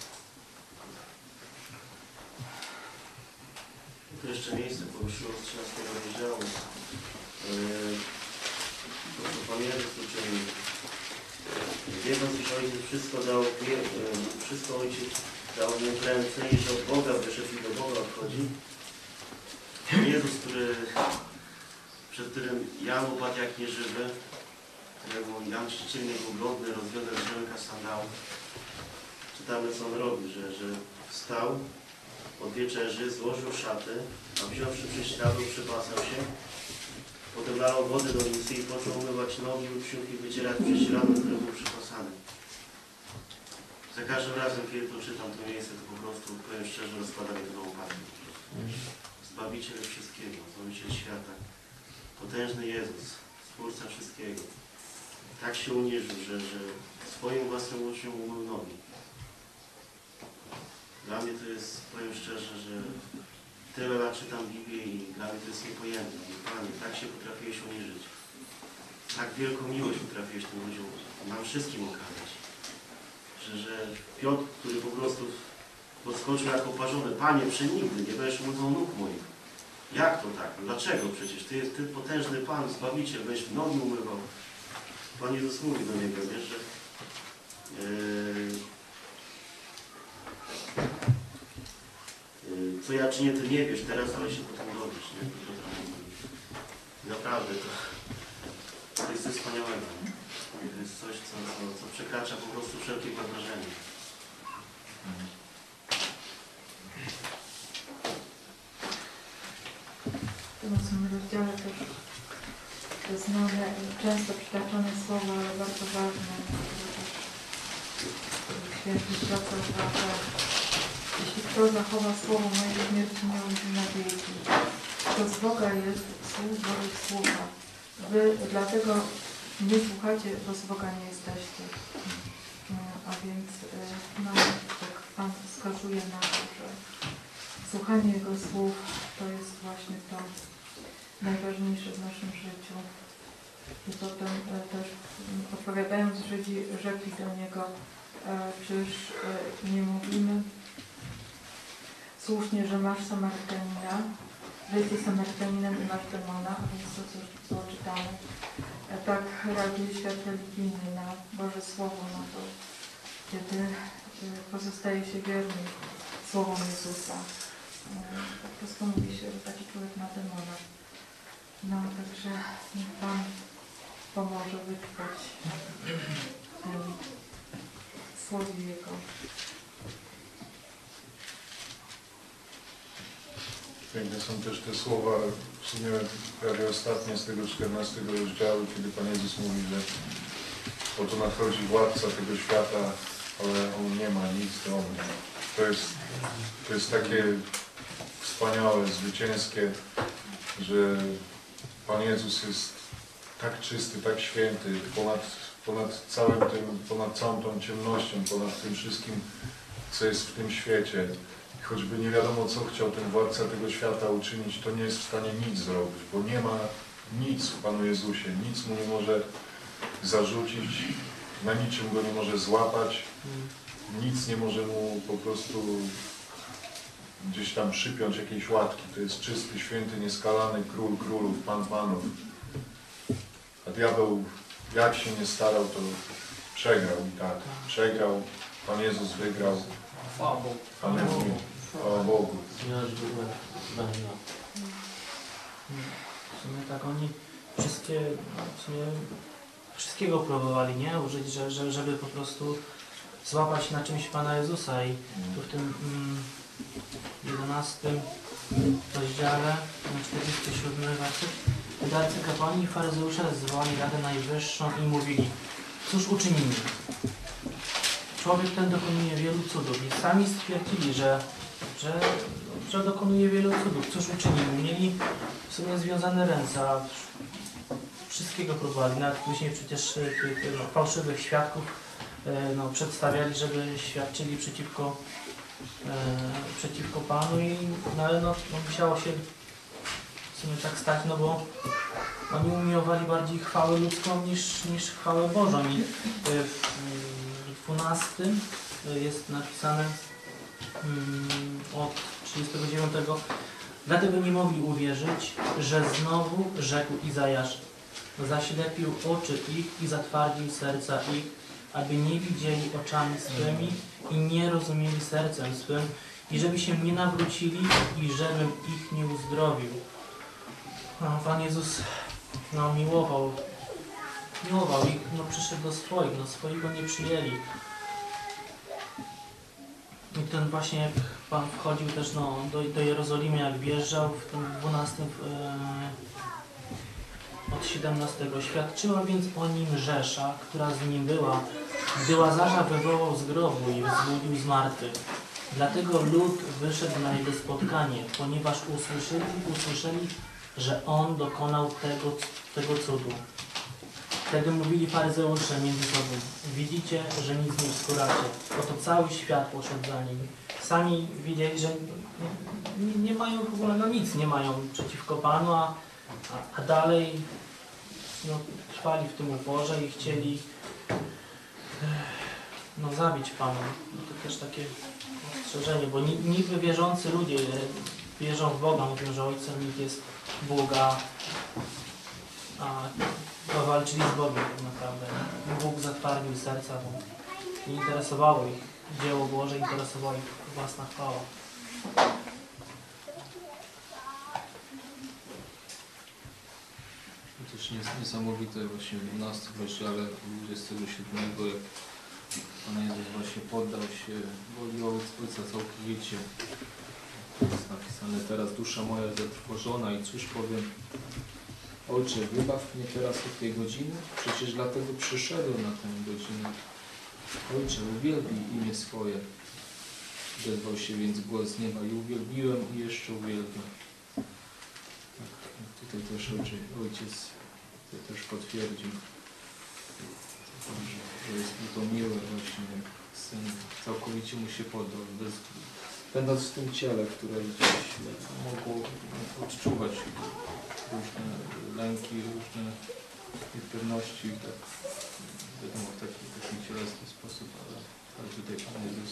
To jeszcze miejsce poruszyło z trzynastego rozdziału. Yy, to co Pan Jezus uczynił. Wiedząc, że Ojciec wszystko dał, wie, yy, wszystko Ojciec dał mu w ręce i że od Boga wyszedł i do Boga odchodzi. Jezus, który, przed którym Jan upadł jak nieżywy, któremu Jan Chrzciciel nie był godny, rozwiązał rzemka sandałów. Czytamy, co on robi, że, że wstał od wieczerzy, złożył szaty, a wziąwszy prześcieradło, przypasał się, potem nalał wody do misy i począł umywać nogi, uczniów i wycierać prześcieradło, które był przypasany. Za każdym razem, kiedy to czytam to miejsce, to po prostu, powiem szczerze, rozkłada mi to na łopatki. Zbawiciel wszystkiego, Zbawiciel świata, potężny Jezus, Stwórca wszystkiego. Tak się uniżył, że, że swoim własnym uczniom umył nogi. Dla mnie to jest, powiem szczerze, że tyle lat czytam Biblię i dla mnie to jest niepojęte. Panie, tak się potrafiłeś uniżyć. Tak wielką miłość potrafiłeś tym ludziom, nam wszystkim okazać. Że, że Piotr, który po prostu podskoczył jak oparzony: Panie, przenigdy nie będziesz umywał nóg moich. Jak to tak? Dlaczego przecież? Ty jest Ty potężny Pan, Zbawiciel, będziesz nogi umywał. Pan Jezus mówi do niego, wiesz, że yy, co ja czynię, ty nie wiesz teraz, ale się potem dowiesz, nie? To, to, naprawdę, to, to jest coś wspaniałego. To jest coś, co, co, co przekracza po prostu wszelkie wyobrażenie. W tym ósmym rozdziale też te znane, często przytaczane słowa, ale bardzo ważne, które też święty zwraca uwagę. Jeśli kto zachowa słowo moje, śmierci nie ujrzy na wieki. Kto z Boga jest, słuch Bożych słucha. Wy dlatego nie słuchacie, bo z Boga nie jesteście. A więc no, tak Pan wskazuje na to, że słuchanie Jego słów to jest właśnie to najważniejsze w naszym życiu. I potem też odpowiadając Żydzi, rzekli do Niego: czyż nie mówimy słusznie, że masz Samarytanina, że jesteś Samarytaninem i masz demona, a więc to, co, co czytamy. Tak reaguje świat religijny na Boże Słowo, no to kiedy pozostaje się wierny Słowom Jezusa. Po prostu mówi się, że taki człowiek ma demona. No, także niech Pan pomoże wytrwać w tym Słowie Jego. Piękne są też te słowa, w sumie prawie ostatnie z tego czternastego rozdziału, kiedy Pan Jezus mówi, że oto nadchodzi władca tego świata, ale on nie ma nic do mnie. To jest, to jest takie wspaniałe, zwycięskie, że Pan Jezus jest tak czysty, tak święty, ponad, ponad całym tym, ponad całą tą ciemnością, ponad tym wszystkim, co jest w tym świecie. I choćby nie wiadomo, co chciał ten władca tego świata uczynić, to nie jest w stanie nic zrobić, bo nie ma nic w Panu Jezusie, nic mu nie może zarzucić, na niczym go nie może złapać, nic nie może mu po prostu gdzieś tam przypiąć jakiejś łatki. To jest czysty, święty, nieskalany król królów, pan panów. A diabeł, jak się nie starał, to przegrał i tak. Przegrał, Pan Jezus wygrał. Chwała Bogu. Aleluja. Chwała Bogu. W sumie tak oni wszystkie, w sumie wszystkiego próbowali, nie? Użyć, że, że, żeby po prostu złapać na czymś Pana Jezusa i tu w tym mm, jedenastym rozdziale, czterdziestym siódmym werset, wtedy arcykapłani i faryzeusze zwołali Radę Najwyższą i mówili: cóż uczynimy? Człowiek ten dokonuje wielu cudów i sami stwierdzili, że, że, że dokonuje wielu cudów. Cóż uczynimy? Mieli w sumie związane ręce, a wszystkiego próbowali. Nawet później przecież tych no, fałszywych świadków no, przedstawiali, żeby świadczyli przeciwko, e, przeciwko Panu i no, ale no, no, musiało się w sumie tak stać, no bo oni umiłowali bardziej chwałę ludzką niż, niż chwałę Bożą. I w dwunastym jest napisane um, od trzydziestego dziewiątego. Dlatego nie mogli uwierzyć, że znowu rzekł Izajasz: zaślepił oczy ich i zatwardził serca ich, aby nie widzieli oczami swymi i nie rozumieli sercem swym, i żeby się nie nawrócili i żebym ich nie uzdrowił. No, Pan Jezus no, miłował, miłował ich, no, przyszedł do swoich, no, swoich go nie przyjęli. I ten właśnie jak Pan wchodził też no, do, do Jerozolimy, jak wjeżdżał w tym dwunastym e, od siedemnastego. Świadczyła więc o nim Rzesza, która z nim była, gdy Łazarza wywołał z grobu i wzbudził z martwych. Dlatego lud wyszedł na jego spotkanie, ponieważ usłyszeli, usłyszeli, że on dokonał tego, tego cudu. Wtedy mówili faryzeusze między sobą: widzicie, że nic nie wskóracie. Oto cały świat poszedł za nim. Sami widzieli, że nie, nie mają w ogóle no nic, nie mają przeciwko Panu, a, a dalej no, trwali w tym uporze i chcieli no, zabić Pana. No, to też takie ostrzeżenie, bo niby wierzący ludzie wierzą w Boga, mówią, że Ojcem ich jest Bóg, a, a walczyli z Bogiem tak naprawdę. Bóg zatwardził serca, bo nie interesowało ich dzieło Boże, interesowała ich własna chwała. To też niesamowite właśnie w dwunastym rozdziale dwudziestego siódmego, jak Pan Jezus właśnie poddał się woli Ojca całkowicie. Jest napisane: teraz dusza moja zatrwożona i cóż powiem? Ojcze, wybaw mnie teraz od tej godziny, przecież dlatego przyszedłem na tę godzinę. Ojcze, uwielbij imię swoje. Odezwał się więc głos z nieba: i uwielbiłem i jeszcze uwielbię. Tak, tutaj też ojciec, ojciec to też potwierdził, że jest mu to miłe właśnie, jak Syn całkowicie mu się poddał, bez, będąc w tym ciele, które gdzieś mogło odczuwać różne lęki, różne niepewności, tak, wiadomo, w taki, taki cielesny sposób, ale, ale tutaj Pan Jezus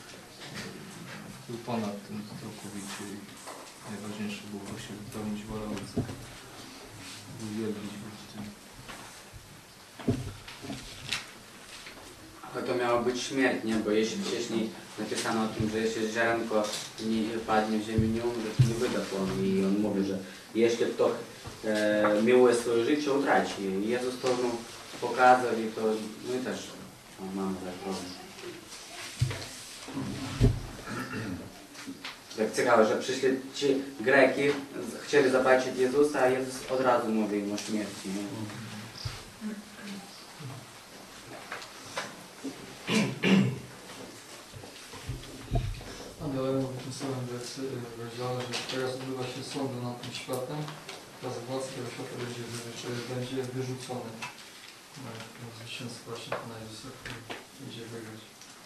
był ponad tym całkowicie i najważniejsze było właśnie wypełnić wolę Ojca, uwielbić Go w tym. Ale to miało być śmierć, nie? Bo jeśli wcześniej napisano o tym, że jeśli ziarenko nie padnie w ziemię, nie umrze, to nie wyda plonu. I on mówi, że jeśli kto e, miłuje swoje życie, utraci. I Jezus to no, pokazał i to my też no, mamy tak robić. Tak ciekawe, że przyszli ci Greki, chcieli zobaczyć Jezusa, a Jezus od razu mówi im o śmierci. Nie? tym samym wersy- rozdziale, że teraz odbywa się sąd nad tym światem, teraz władz tego świata będzie, wy- będzie wyrzucony. No, no, zwycięstwo właśnie Pana Jezusa, który będzie wygrać.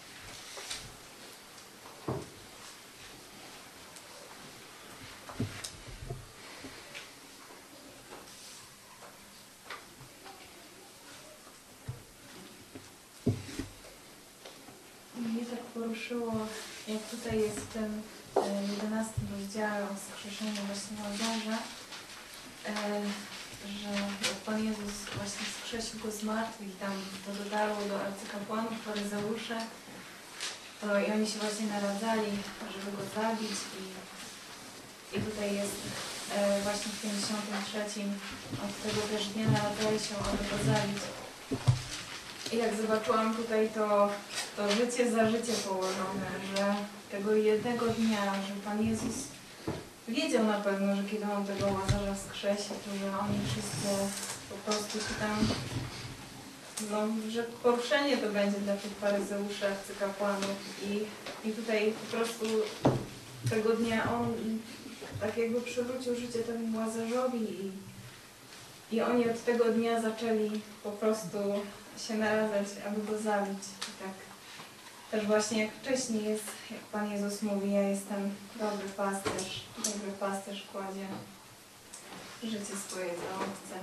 Mnie tak poruszyło, jak tutaj jest w tym e, jedenastym rozdziale o skrzeszeniu właśnie Łazarza, e, że jak Pan Jezus właśnie skrzesił go z martwych i tam to dotarło do arcykapłanów, faryzeuszy, to i oni się właśnie naradzali, żeby go zabić i, i tutaj jest e, właśnie w pięćdziesiątym trzecim od tego też dnia naradzali się, aby go zabić. I jak zobaczyłam tutaj to, to życie za życie położone, że tego jednego dnia, że Pan Jezus wiedział na pewno, że kiedy On tego Łazarza wskrzesi, to że oni wszyscy po prostu się tam, no, że poruszenie to będzie dla tych faryzeuszy, arcykapłanów i, i tutaj po prostu tego dnia On tak jakby przywrócił życie temu Łazarzowi i, i oni od tego dnia zaczęli po prostu się naradzać, aby go zabić. I tak też właśnie jak wcześniej jest, jak Pan Jezus mówi, ja jestem dobry pasterz, dobry pasterz kładzie życie swoje za owce.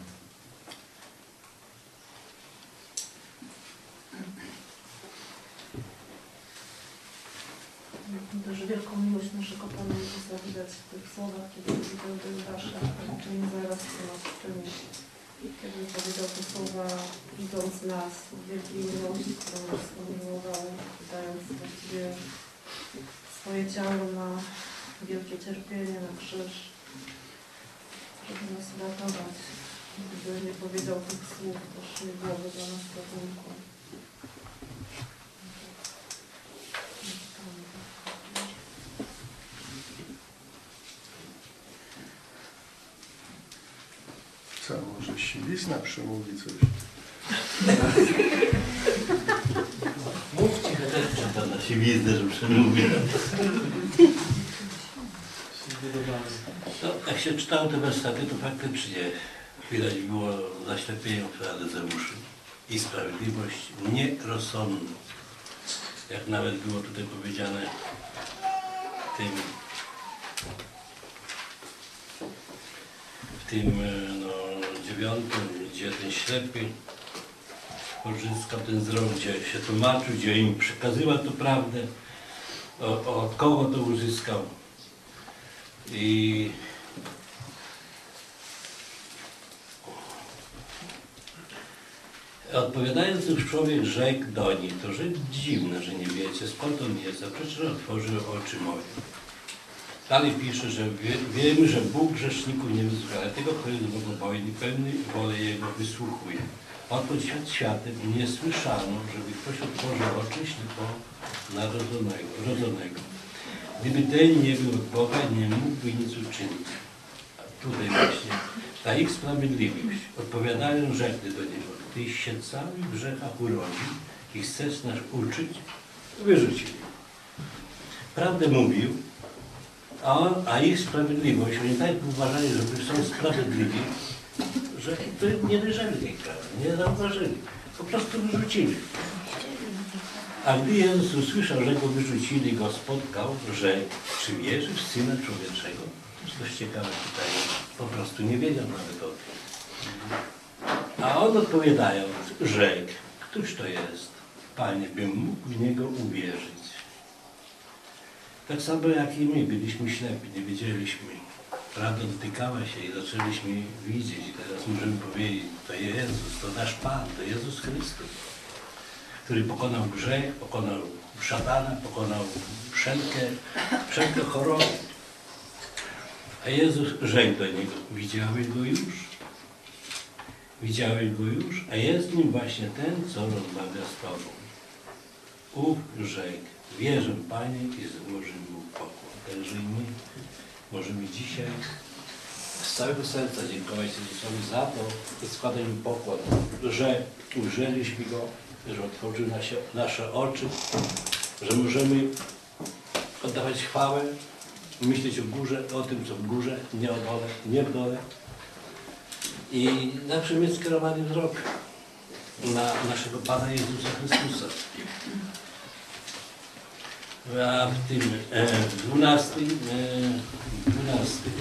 Też wielką miłość naszego Pana Jezusa widać w tych słowach, kiedy powiedział do Judasza, czyń zaraz, co nas czyni. Kiedy powiedział te słowa, idąc nas w wielkiej miłości, którą nas umiłował, dając właściwie swoje ciało na wielkie cierpienie, na krzyż, żeby nas uratować. Gdyby nie powiedział tych słów, też nie byłoby dla nas ratunku. Co, może siwizna przemówi coś? Mówcie chociaż na siwiznę, że przemówi. No, jak się czytało te wersety, to faktycznie widać było zaślepienie faryzeuszy i sprawiedliwość nierozsądną. Jak nawet było tutaj powiedziane w tym, w tym no, dziewiątym, gdzie ten ślepy uzyskał ten wzrok, gdzie się tłumaczył, gdzie im przekazywał tę prawdę, od kogo to uzyskał. I odpowiadając już człowiek rzekł do nich, to rzecz dziwne, że nie wiecie, skąd on jest, a przecież otworzył oczy moje. Dalej pisze, że wie, wiemy, że Bóg grzeszników nie wysłucha, ale tego, kto jest bogobojny, pełny wolę Jego wysłuchuje. Oto świat światem nie słyszano, żeby ktoś otworzył oczy ślepo narodzonego, rodzonego. Gdyby ten nie był od Boga, nie mógłby nic uczynić. A tutaj właśnie ta ich sprawiedliwość, odpowiadają, rzekli do Niego, Tyś się cały w grzechach urodził i chcesz nas uczyć, wyrzucili. Prawdę mówił, a, on, a ich sprawiedliwość, oni tak uważali, że są sprawiedliwi, że to nie dojrzeli tej prawdy, nie zauważyli, po prostu wyrzucili. A gdy Jezus usłyszał, że go wyrzucili, go spotkał, że czy wierzy w Syna Człowieczego? To coś ciekawe tutaj, po prostu nie wiedział nawet o tym. A on odpowiadając, rzekł, któż to jest, Panie, bym mógł w Niego uwierzyć. Tak samo jak i my, byliśmy ślepi, nie wiedzieliśmy. Prawda dotykała się i zaczęliśmy widzieć. I teraz możemy powiedzieć, to Jezus, to nasz Pan, to Jezus Chrystus, który pokonał grzech, pokonał szatana, pokonał wszelkie, wszelkie choroby. A Jezus rzekł do niego, widziałeś Go już? Widziałeś Go już? A jest nim właśnie ten, co rozmawia z Tobą. Ów rzekł, wierzę, Panie, i złożył mu pokłon. Także i my możemy dzisiaj z całego serca dziękować Jezusowi za to i składać mu pokłon, że ujrzeliśmy Go, że otworzył nasze, nasze oczy, że możemy oddawać chwałę, myśleć o górze, o tym, co w górze, nie o dole, nie w dole. I zawsze mieć skierowany wzrok na naszego Pana Jezusa Chrystusa. A w tym e, dwunastym, e, dwunastym.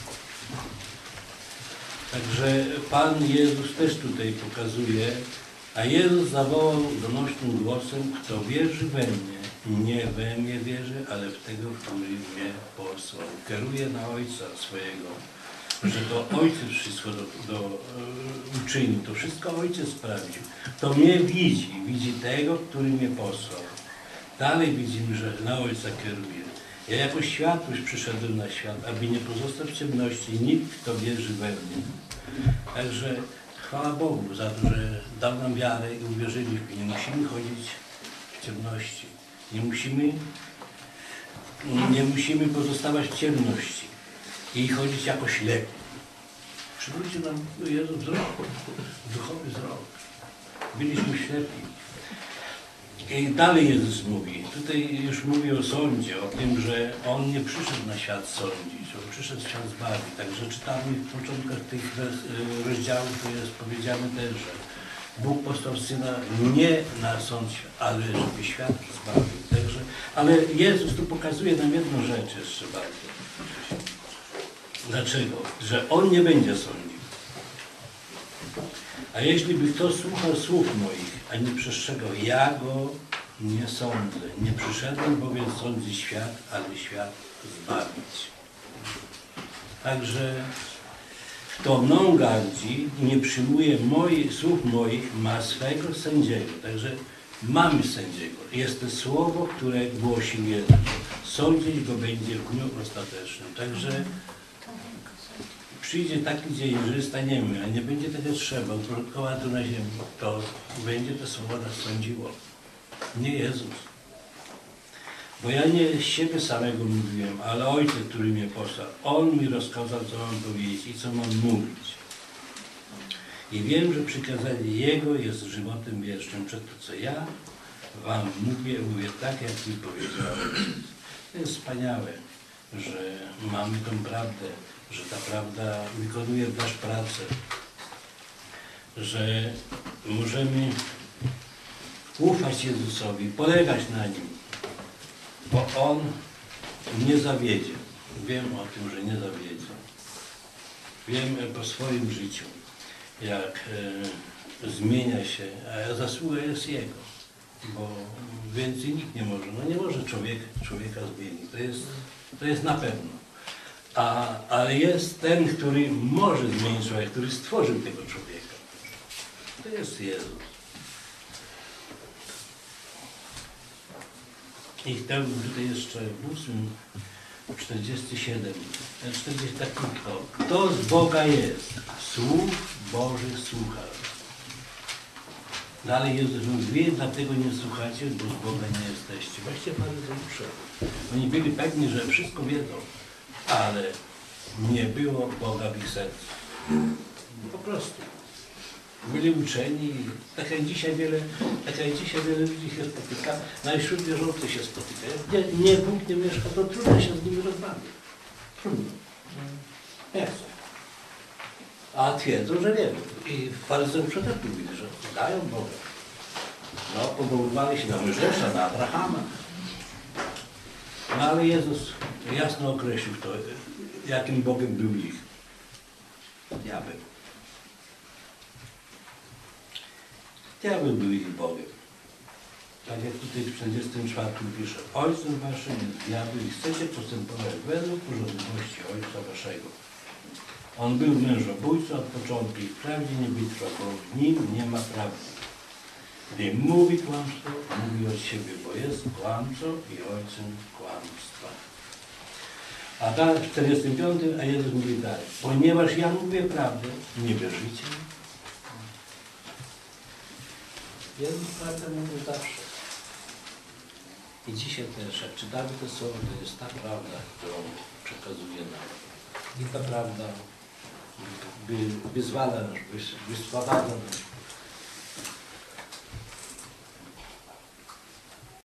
Także Pan Jezus też tutaj pokazuje, a Jezus zawołał donośnym głosem, kto wierzy we mnie, nie we mnie wierzy, ale w tego, który mnie posłał. Kieruje na Ojca swojego, że to Ojciec wszystko do, do, e, uczynił, to wszystko Ojciec sprawdził. To mnie widzi, widzi tego, który mnie posłał. Dalej widzimy, że na Ojca kieruje. Ja jako światłość przyszedłem na świat, aby nie pozostał w ciemności nikt, kto wierzy we mnie. Także chwała Bogu za to, że dał nam wiarę i uwierzyliśmy. Nie musimy chodzić w ciemności. Nie musimy, nie musimy pozostawać w ciemności i chodzić jako ślepi. Przywrócił nam Jezus wzrok, duchowy wzrok. Byliśmy ślepi. I dalej Jezus mówi, tutaj już mówi o sądzie, o tym, że On nie przyszedł na świat sądzić, On przyszedł świat zbawić. Także czytamy w początkach tych rozdziałów, to jest powiedziane też, że Bóg posłał Syna nie na sąd, ale żeby świat zbawił. Także, ale Jezus tu pokazuje nam jedną rzecz jeszcze bardzo. Dlaczego? Że On nie będzie sądził. A jeśli by kto słuchał słów moich, a nie przestrzegał, ja go nie sądzę. Nie przyszedłem bowiem sądzić świat, ale świat zbawić. Także kto mną gardzi i nie przyjmuje moich, słów moich, ma swego sędziego. Także mamy sędziego. Jest to słowo, które głosił Jezus. Sądzić go będzie w dniu ostatecznym. Także przyjdzie taki dzień, że staniemy, a nie będzie tego trzeba, uporządkować tu na ziemi, to będzie to słowo nas sądziło. Nie Jezus. Bo ja nie z siebie samego mówiłem, ale Ojciec, który mnie posłał. On mi rozkazał, co mam powiedzieć i co mam mówić. I wiem, że przykazanie Jego jest żywotem wiecznym. Przez to, co ja wam mówię, mówię tak, jak mi powiedział Ojciec. To jest wspaniałe, że mamy tą prawdę, że ta prawda wykonuje w nas pracę, że możemy ufać Jezusowi, polegać na Nim, bo On nie zawiedzie. Wiem o tym, że nie zawiedzie. Wiem po swoim życiu, jak e, zmienia się, a zasługa jest Jego, bo więcej nikt nie może. No nie może człowiek, człowieka zmienić, to jest, to jest na pewno. A, ale jest ten, który może zmienić człowieka, który stworzył tego człowieka. To jest Jezus. I tam tutaj jeszcze w ósmym, czterdziesty siedem, czterdziesty taki kto. Kto z Boga jest? Słów Bożych słucha. Dalej Jezus mówi, wy dlatego nie słuchacie, bo z Boga nie jesteście. Właściwie faryzeusze. Oni byli pewni, że wszystko wiedzą, ale nie było Boga w ich sercu. Po prostu. Byli uczeni, tak jak dzisiaj wiele, tak jak dzisiaj wiele ludzi się spotyka, nawet wśród wierzących się spotyka. Nie, nie Bóg nie mieszka, to trudno się z nimi rozmawiać. Trudno. Nie chcą. A twierdzą, że wiedzą. I faryzeusze też mówili, że dają Boga. No, powoływali się na Mojżesza, na Abrahama. No ale Jezus jasno określił to, jakim Bogiem był ich. Diabeł. Diabeł był ich Bogiem. Tak jak tutaj w czterdziestym czwartym pisze, Ojcem waszym jest diabeł i chcecie postępować według porządności Ojca waszego. On był mężobójcą od początku i wprawdzie nie wytrwał, bo w nim nie ma prawdy. Gdy mówi kłamstwo, mówi od siebie, bo jest kłamcą i ojcem kłamstwa. A dalej w czterdziestym piątym, a Jezus mówi dalej, ponieważ ja mówię prawdę, nie wierzycie. Jezus prawdę mówi zawsze. I dzisiaj też, jak czytamy te słowa, to jest ta prawda, którą przekazuje nam. I ta prawda by, wyzwala nas, wysprowadza nas